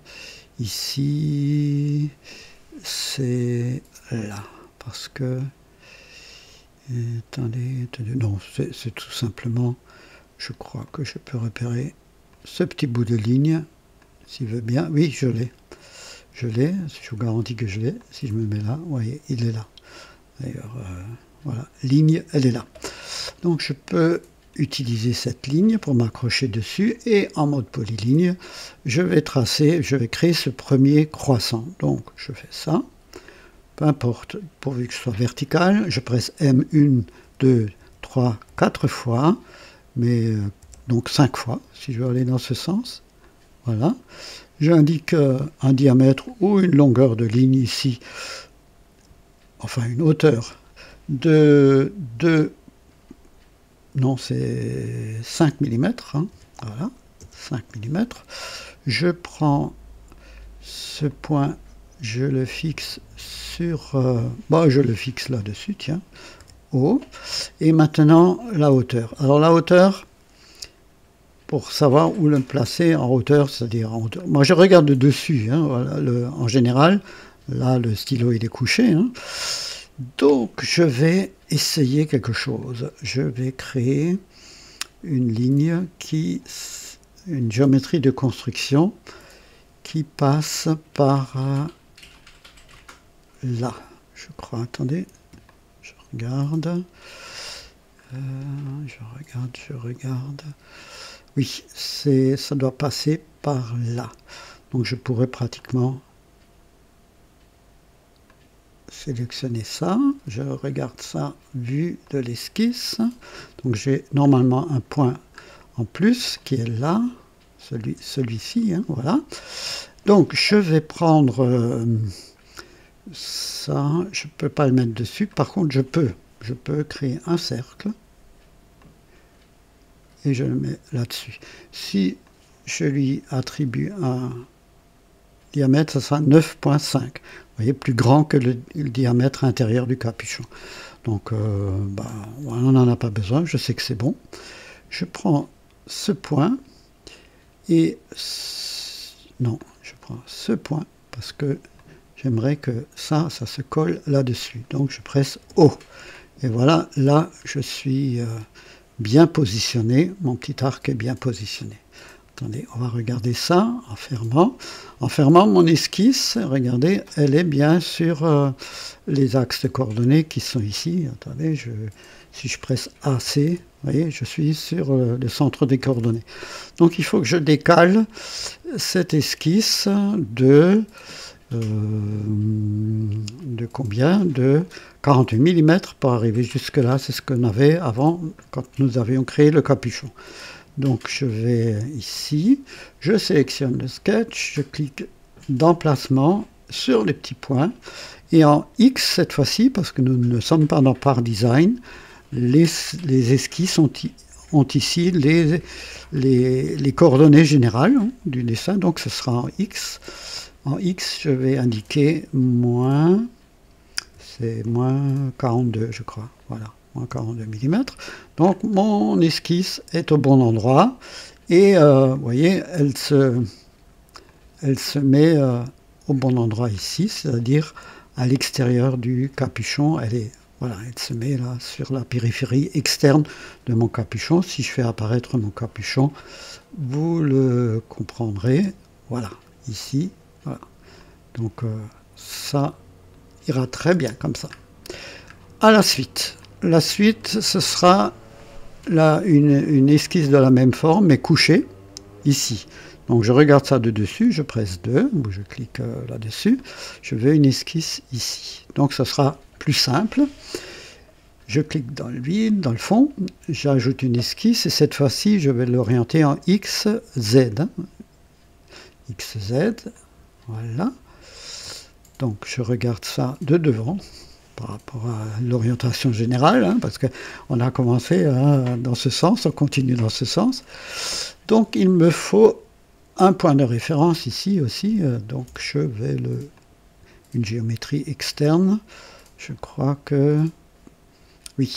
ici, c'est là. Parce que... Attendez, non, c'est tout simplement, je crois que je peux repérer ce petit bout de ligne, s'il veut bien. Oui, je l'ai. Je vous garantis que je l'ai. Si je me mets là, vous voyez, il est là. D'ailleurs, voilà, ligne, elle est là. Donc je peux utiliser cette ligne pour m'accrocher dessus, et en mode polyligne, je vais créer ce premier croissant. Donc je fais ça. Peu importe, pourvu que ce soit vertical, je presse M 1, 2, 3, 4 fois, mais donc 5 fois, si je veux aller dans ce sens. Voilà. J'indique un diamètre ou une longueur de ligne ici, enfin une hauteur de non, c'est 5 mm, hein, voilà, 5 mm. Je prends ce point, je le fixe sur... je le fixe là-dessus, tiens, haut. Et maintenant, la hauteur. Alors la hauteur, pour savoir où le placer en hauteur, c'est-à-dire en hauteur... Moi, je regarde de dessus, hein, voilà, en général. Là, le stylo, il est couché. Hein. Donc, je vais essayer quelque chose. Je vais créer une ligne une géométrie de construction qui passe par... là, je crois. Attendez, je regarde. Je regarde. Oui, ça doit passer par là. Donc je pourrais pratiquement sélectionner ça. Je regarde ça vu de l'esquisse. Donc j'ai normalement un point en plus qui est là, celui-ci, hein, voilà. Donc je vais prendre ça, je ne peux pas le mettre dessus. Par contre, je peux créer un cercle et je le mets là-dessus. Si je lui attribue un diamètre, ça sera 9,5. Vous voyez, plus grand que le diamètre intérieur du capuchon. Donc, on n'en a pas besoin, je sais que c'est bon. Je prends ce point et... non, je prends ce point parce que j'aimerais que ça se colle là-dessus. Donc, je presse O. Et voilà, là, je suis bien positionné. Mon petit arc est bien positionné. Attendez, on va regarder ça en fermant. En fermant mon esquisse, regardez, elle est bien sur les axes de coordonnées qui sont ici. Attendez, si je presse AC, vous voyez, je suis sur le centre des coordonnées. Donc il faut que je décale cette esquisse de de combien? De 48 mm pour arriver jusque là. C'est ce qu'on avait avant quand nous avions créé le capuchon. Donc je vais ici, je sélectionne le sketch, je clique d'emplacement sur les petits points et en X cette fois-ci, parce que nous ne sommes pas dans Part Design, les esquisses ont ici les coordonnées générales du dessin, donc ce sera en X. En X, je vais indiquer c'est moins 42, je crois, voilà, moins 42 mm. Donc mon esquisse est au bon endroit, et vous voyez, elle se met au bon endroit ici, c'est-à-dire à l'extérieur du capuchon. Voilà, elle se met là sur la périphérie externe de mon capuchon. Si je fais apparaître mon capuchon, vous le comprendrez. Voilà, ici, voilà. Donc ça ira très bien comme ça. À la suite. La suite, ce sera là une esquisse de la même forme, mais couchée, ici. Donc je regarde ça de dessus, je presse 2, ou je clique là-dessus, je veux une esquisse ici. Donc ça sera plus simple. Je clique dans le vide, dans le fond, j'ajoute une esquisse, et cette fois-ci, je vais l'orienter en XZ. XZ, voilà. Donc je regarde ça de devant, par rapport à l'orientation générale, hein, parce qu'on a commencé dans ce sens, on continue dans ce sens. Donc il me faut un point de référence ici aussi, donc je vais une géométrie externe, je crois que oui,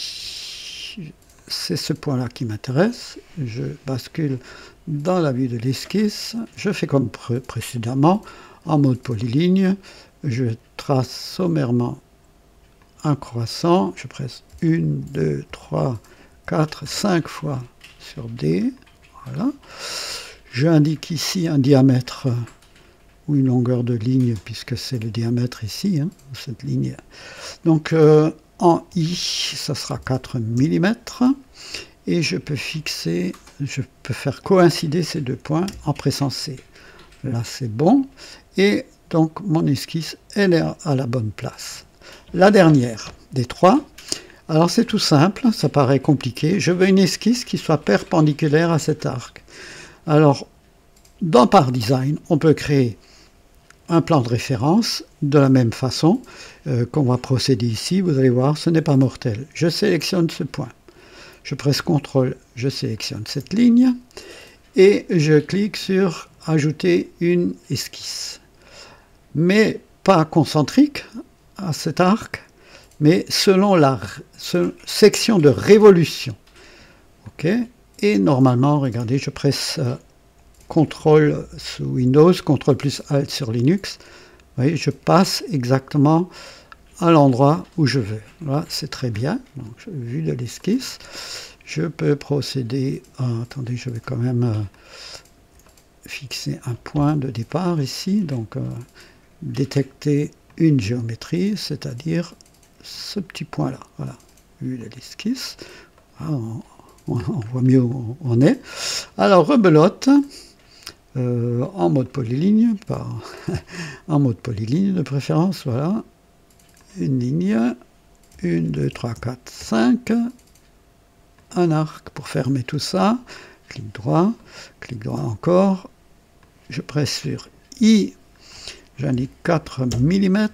c'est ce point-là qui m'intéresse. Je bascule dans la vue de l'esquisse, je fais comme précédemment, en mode polyligne, je trace sommairement un croissant, je presse 1, 2, 3, 4, 5 fois sur D, voilà. J'indique ici un diamètre ou une longueur de ligne, puisque c'est le diamètre ici, hein, cette ligne. Donc en I, ça sera 4 mm, et je peux faire coïncider ces deux points en pressant C. Là c'est bon, et donc mon esquisse, elle est à la bonne place. La dernière des trois, alors c'est tout simple, ça paraît compliqué, je veux une esquisse qui soit perpendiculaire à cet arc. Alors, dans Part Design, on peut créer un plan de référence de la même façon qu'on va procéder ici. Vous allez voir, ce n'est pas mortel. Je sélectionne ce point. Je presse CTRL, je sélectionne cette ligne et je clique sur « Ajouter une esquisse ». Mais pas concentrique à cet arc, mais selon la section de révolution. OK ? Et normalement, regardez, je presse CTRL sous Windows, CTRL plus ALT sur Linux. Vous voyez, je passe exactement à l'endroit où je veux. Là, c'est très bien. Donc, vue de l'esquisse, je peux procéder attendez, je vais quand même fixer un point de départ ici. Donc, détecter une géométrie, c'est-à-dire ce petit point-là. Voilà, vue de l'esquisse. On voit mieux où on est. Alors, rebelote, en mode polyligne, en mode polyligne de préférence, voilà. Une ligne, 1, 2, 3, 4, 5. Un arc pour fermer tout ça. Clic droit encore. Je presse sur I, j'indique 4 mm.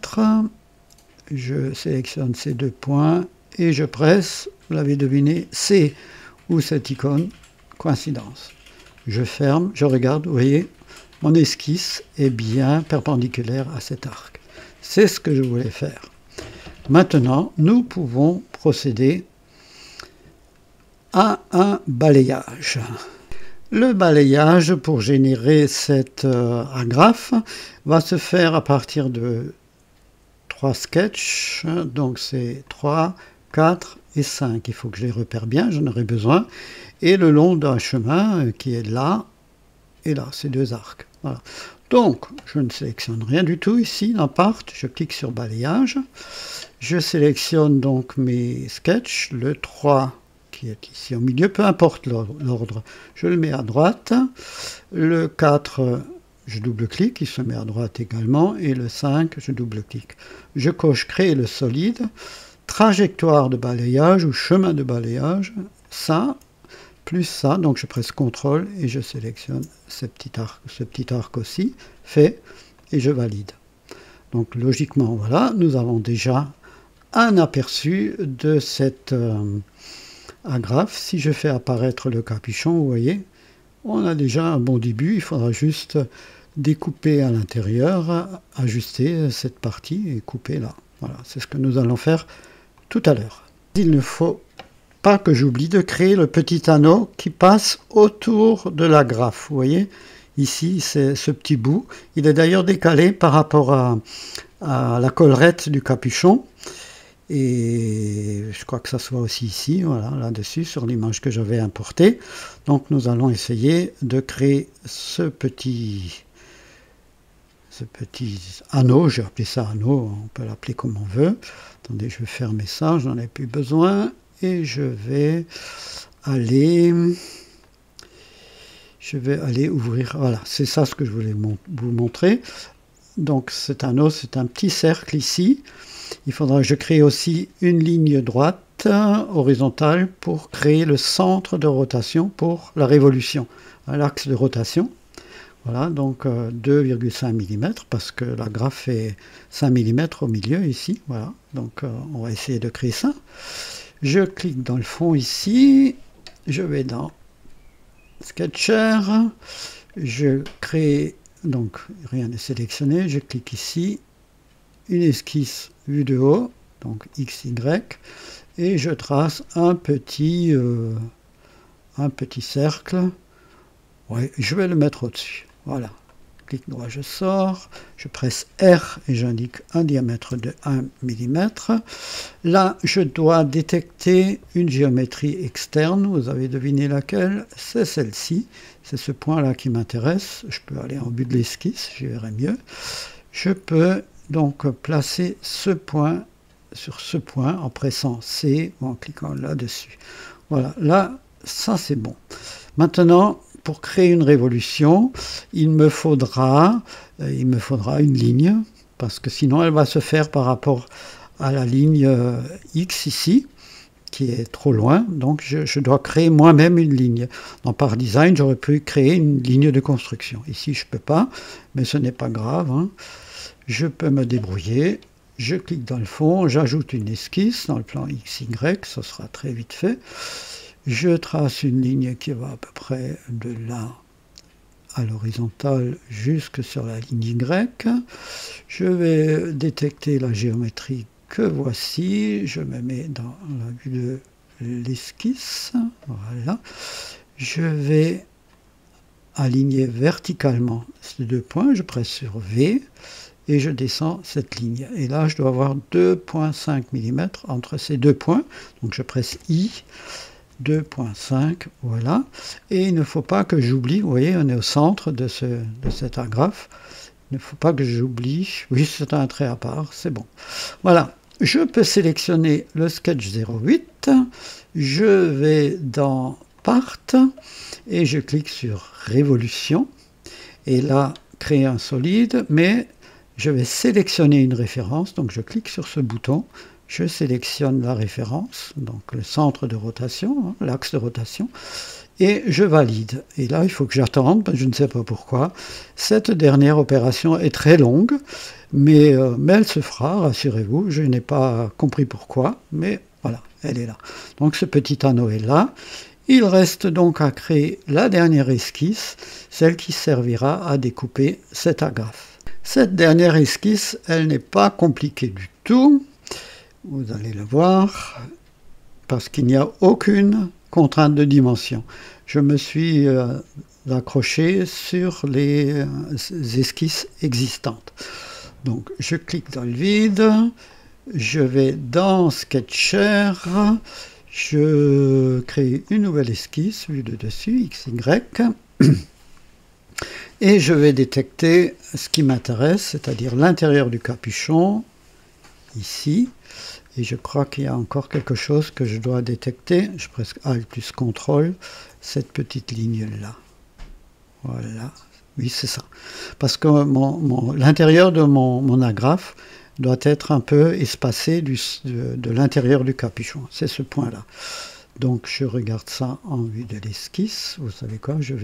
Je sélectionne ces deux points et je presse, vous l'avez deviné, C, ou cette icône coïncidence. Je ferme, je regarde, vous voyez, mon esquisse est bien perpendiculaire à cet arc. C'est ce que je voulais faire. Maintenant, nous pouvons procéder à un balayage. Le balayage, pour générer cet agrafe, va se faire à partir de 3 sketchs, donc c'est 3, 4 et 5. Il faut que je les repère bien, j'en aurai besoin. Et le long d'un chemin qui est là et là, ces deux arcs. Voilà. Donc, je ne sélectionne rien du tout ici dans Part, je clique sur balayage. Je sélectionne donc mes sketchs, le 3 qui est ici au milieu, peu importe l'ordre. Je le mets à droite. Le 4, je double-clique, il se met à droite également, et le 5, je double-clique. Je coche créer le solide, trajectoire de balayage ou chemin de balayage, ça, plus ça, donc je presse CTRL et je sélectionne ce petit arc aussi, fait, et je valide. Donc logiquement, voilà, nous avons déjà un aperçu de cette agrafe. Si je fais apparaître le capuchon, vous voyez, on a déjà un bon début. Il faudra juste découper à l'intérieur, ajuster cette partie et couper là. Voilà, c'est ce que nous allons faire tout à l'heure. Il ne faut pas que j'oublie de créer le petit anneau qui passe autour de l'agrafe. Vous voyez, ici, c'est ce petit bout. Il est d'ailleurs décalé par rapport à la collerette du capuchon. Et je crois que ça soit aussi ici, voilà, là-dessus, sur l'image que j'avais importée. Donc nous allons essayer de créer ce petit anneau, j'ai appelé ça anneau, on peut l'appeler comme on veut. Attendez, je vais fermer ça, j'en ai plus besoin. Et je vais aller ouvrir, voilà, c'est ça ce que je voulais vous montrer. Donc cet anneau, c'est un petit cercle ici. Il faudra que je crée aussi une ligne droite horizontale pour créer le centre de rotation pour la révolution, l'axe de rotation. Voilà, donc 2,5 mm parce que la grafe fait 5 mm au milieu ici. Voilà, donc on va essayer de créer ça. Je clique dans le fond ici, je vais dans Sketcher, je crée, donc rien n'est sélectionné, je clique ici, une esquisse vue de haut, donc XY, et je trace un petit cercle. Ouais, je vais le mettre au-dessus. Voilà. Clic droit, je sors. Je presse R et j'indique un diamètre de 1 mm. Là, je dois détecter une géométrie externe. Vous avez deviné laquelle? C'est celle-ci. C'est ce point-là qui m'intéresse. Je peux aller en but de l'esquisse, j'y verrai mieux. Je peux donc placer ce point sur ce point en pressant C ou en cliquant là-dessus. Voilà, là, ça c'est bon. Maintenant, pour créer une révolution, il me faudra une ligne, parce que sinon elle va se faire par rapport à la ligne X ici, qui est trop loin, donc je dois créer moi-même une ligne. Dans Par Design, j'aurais pu créer une ligne de construction. Ici, je ne peux pas, mais ce n'est pas grave, hein. Je peux me débrouiller. Je clique dans le fond, j'ajoute une esquisse dans le plan XY, ça sera très vite fait. Je trace une ligne qui va à peu près de là à l'horizontale jusque sur la ligne Y. Je vais détecter la géométrie que voici. Je me mets dans la vue de l'esquisse. Voilà. Je vais aligner verticalement ces deux points. Je presse sur V et je descends cette ligne. Et là, je dois avoir 2,5 mm entre ces deux points. Donc je presse I. 2,5, voilà. Et il ne faut pas que j'oublie, vous voyez, on est au centre de cette agrafe. Il ne faut pas que j'oublie, oui, c'est un trait à part, c'est bon. Voilà, je peux sélectionner le Sketch 08, je vais dans Part, et je clique sur Révolution, et là, créer un solide, mais je vais sélectionner une référence, donc je clique sur ce bouton, je sélectionne la référence, donc le centre de rotation, hein, l'axe de rotation, et je valide. Et là, il faut que j'attende, je ne sais pas pourquoi. Cette dernière opération est très longue, mais elle se fera, rassurez-vous. Je n'ai pas compris pourquoi, mais voilà, elle est là. Donc ce petit anneau est là. Il reste donc à créer la dernière esquisse, celle qui servira à découper cette agrafe. Cette dernière esquisse, elle n'est pas compliquée du tout. Vous allez le voir, parce qu'il n'y a aucune contrainte de dimension. Je me suis accroché sur les esquisses existantes. Donc je clique dans le vide, je vais dans Sketcher, je crée une nouvelle esquisse vue de dessus, XY, et je vais détecter ce qui m'intéresse, c'est-à-dire l'intérieur du capuchon, ici. Et je crois qu'il y a encore quelque chose que je dois détecter. Je presse Alt plus CTRL, cette petite ligne-là. Voilà. Oui, c'est ça. Parce que l'intérieur de mon agrafe doit être un peu espacé de l'intérieur du capuchon. C'est ce point-là. Donc je regarde ça en vue de l'esquisse. Vous savez quoi, je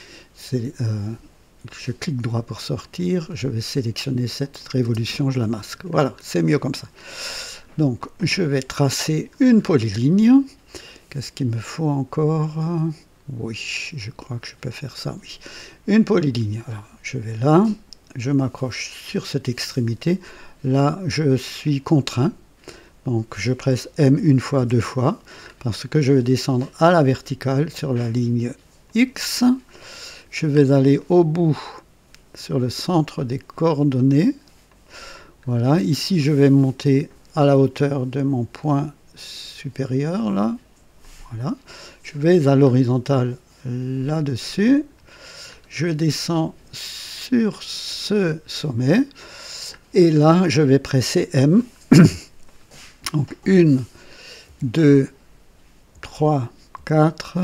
clique droit pour sortir. Je vais sélectionner cette révolution, je la masque. Voilà, c'est mieux comme ça. Donc je vais tracer une polyligne. Qu'est-ce qu'il me faut encore? Oui, je crois que je peux faire ça, oui. Une polyligne. Alors, je vais là, je m'accroche sur cette extrémité. Là, je suis contraint. Donc, je presse M une fois, deux fois, parce que je vais descendre à la verticale sur la ligne X. Je vais aller au bout sur le centre des coordonnées. Voilà, ici, je vais monter à la hauteur de mon point supérieur, là. Voilà, je vais à l'horizontale là-dessus, je descends sur ce sommet, et là je vais presser M, donc 1, 2, 3, 4,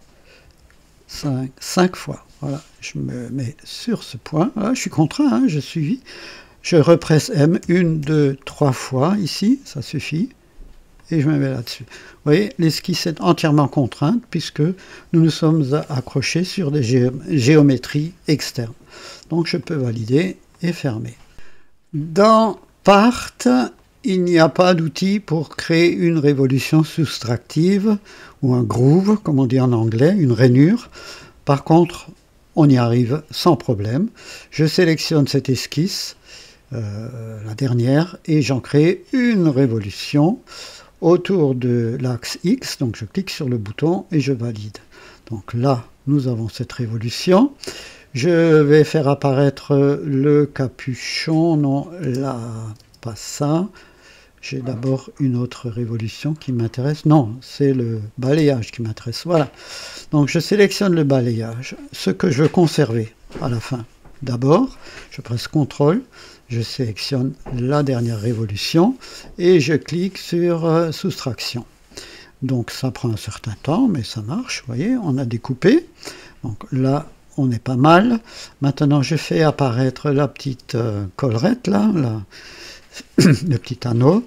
5 fois, voilà, je me mets sur ce point, voilà, je suis contraint, hein, je suis, je represse M 1, 2, 3 fois ici, ça suffit, et je me mets là-dessus. Vous voyez, l'esquisse est entièrement contrainte puisque nous nous sommes accrochés sur des géométries externes. Donc je peux valider et fermer. Dans Part, il n'y a pas d'outil pour créer une révolution soustractive ou un groove, comme on dit en anglais, une rainure. Par contre, on y arrive sans problème. Je sélectionne cette esquisse, la dernière, et j'en crée une révolution autour de l'axe X, donc je clique sur le bouton et je valide. Donc là, nous avons cette révolution. Je vais faire apparaître le capuchon, non, là, pas ça. J'ai d'abord une autre révolution qui m'intéresse. Non, c'est le balayage qui m'intéresse. Voilà. Donc je sélectionne le balayage, ce que je veux conserver à la fin. D'abord, je presse CTRL. Je sélectionne la dernière révolution et je clique sur soustraction. Donc ça prend un certain temps, mais ça marche, vous voyez, on a découpé. Donc là, on est pas mal. Maintenant, je fais apparaître la petite collerette, là, le petit anneau.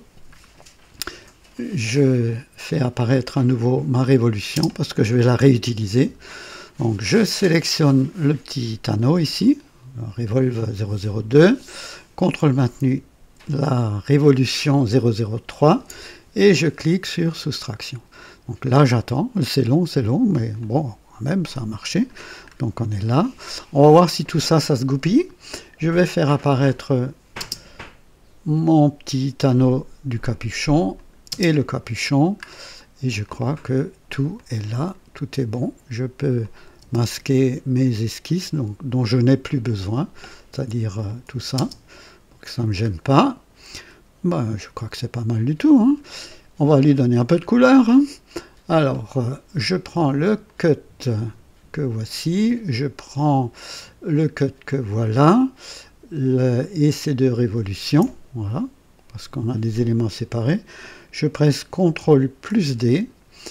Je fais apparaître à nouveau ma révolution parce que je vais la réutiliser. Donc je sélectionne le petit anneau ici, Revolve 002. CTRL maintenu, la révolution 003, et je clique sur soustraction. Donc là, j'attends, c'est long, mais bon, quand même, ça a marché. Donc on est là. On va voir si tout ça, ça se goupille. Je vais faire apparaître mon petit anneau du capuchon et le capuchon, et je crois que tout est là, tout est bon. Je peux masquer mes esquisses, dont je n'ai plus besoin, c'est-à-dire tout ça. Ça ne me gêne pas. Ben, je crois que c'est pas mal du tout. Hein. On va lui donner un peu de couleur. Hein. Alors, je prends le cut que voici, je prends le cut que voilà, et ces deux révolutions, voilà, parce qu'on a des éléments séparés. Je presse CTRL plus D.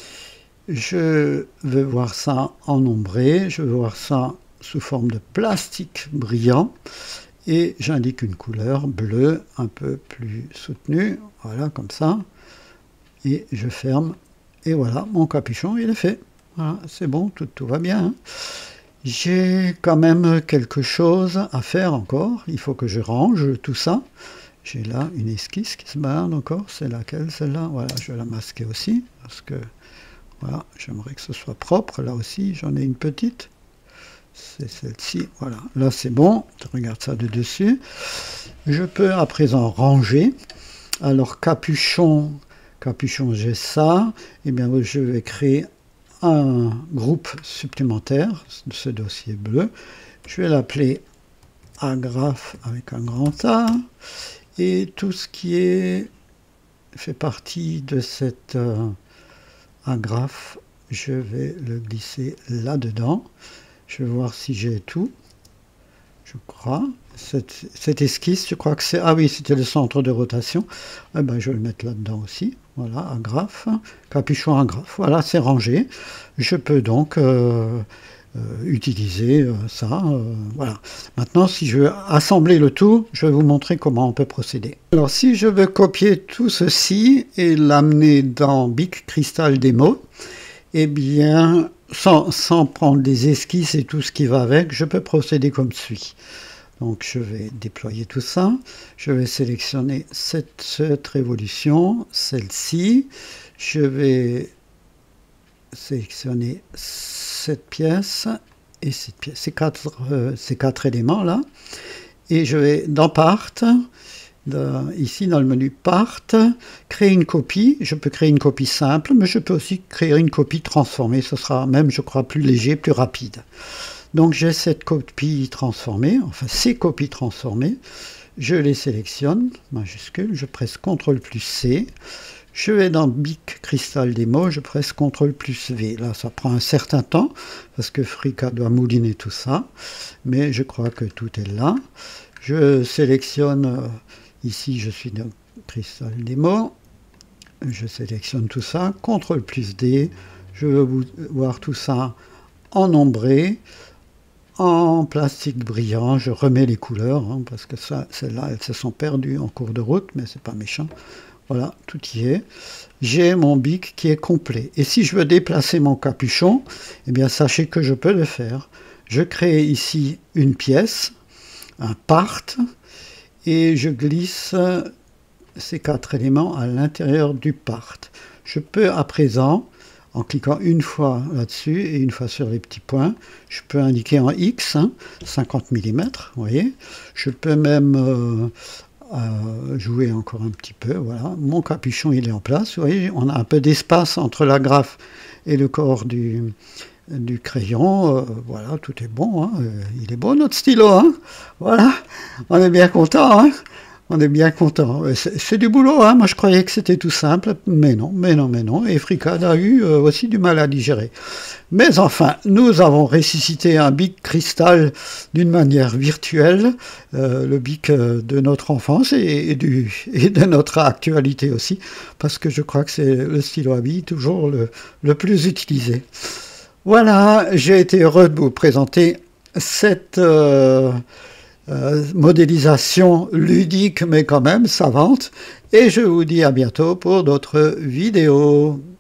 Je veux voir ça en ombré, je veux voir ça sous forme de plastique brillant. Et j'indique une couleur bleue un peu plus soutenue, voilà, comme ça. Et je ferme, et voilà, mon capuchon, il est fait. Voilà, c'est bon, tout va bien. Hein. J'ai quand même quelque chose à faire encore. Il faut que je range tout ça. J'ai là une esquisse qui se barre encore. C'est laquelle, celle-là? Voilà, je vais la masquer aussi, parce que, voilà, j'aimerais que ce soit propre. Là aussi, j'en ai une petite. C'est celle-ci, voilà, là c'est bon, je regarde ça de dessus. Je peux à présent ranger. Alors capuchon, j'ai ça, et bien je vais créer un groupe supplémentaire de ce dossier bleu. Je vais l'appeler agrafe avec un grand A, et tout ce qui fait partie de cette agrafe, je vais le glisser là-dedans. Je vais voir si j'ai tout, je crois. Cette esquisse, je crois que c'est... Ah oui, c'était le centre de rotation. Eh ben, je vais le mettre là-dedans aussi. Voilà, agrafe, capuchon agrafe. Voilà, c'est rangé. Je peux donc utiliser ça. Voilà. Maintenant, si je veux assembler le tout, je vais vous montrer comment on peut procéder. Alors, si je veux copier tout ceci et l'amener dans Bic Crystal Demo, eh bien, sans prendre des esquisses et tout ce qui va avec, je peux procéder comme suit. Donc, je vais déployer tout ça. Je vais sélectionner cette révolution, celle-ci. Je vais sélectionner cette pièce et cette pièce, ces quatre éléments là, et je vais dans Part, ici dans le menu Part, créer une copie. Je peux créer une copie simple, mais je peux aussi créer une copie transformée. Ce sera même, je crois, plus léger, plus rapide. Donc j'ai cette copie transformée, enfin ces copies transformées. Je les sélectionne, majuscule, je presse CTRL plus C. Je vais dans Bic Crystal Demo, je presse CTRL plus V. Là, ça prend un certain temps, parce que Fricka doit mouliner tout ça. Mais je crois que tout est là. Je sélectionne, ici je suis dans Crystal Demo. Je sélectionne tout ça, CTRL plus D. Je veux voir tout ça en ombré, en plastique brillant. Je remets les couleurs, hein, parce que celles-là, elles se sont perdues en cours de route, mais c'est pas méchant. Voilà, tout y est. J'ai mon bic qui est complet. Et si je veux déplacer mon capuchon, eh bien, sachez que je peux le faire. Je crée ici une pièce, un part, et je glisse ces quatre éléments à l'intérieur du part. Je peux à présent, en cliquant une fois là-dessus et une fois sur les petits points, je peux indiquer en X, hein, 50 mm, vous voyez. Je peux même jouer encore un petit peu, voilà. Mon capuchon, il est en place, vous voyez, on a un peu d'espace entre l'agrafe et le corps du crayon, voilà, tout est bon, hein. Il est beau notre stylo, hein. Voilà, on est bien content, hein. On est bien content. C'est du boulot, hein. Moi je croyais que c'était tout simple, mais non, mais non, mais non. Et Fricka a eu aussi du mal à digérer. Mais enfin, nous avons ressuscité un Bic Crystal d'une manière virtuelle, le Bic de notre enfance et de notre actualité aussi, parce que je crois que c'est le stylo à billes toujours le plus utilisé. Voilà, j'ai été heureux de vous présenter cette modélisation ludique mais quand même savante, et je vous dis à bientôt pour d'autres vidéos.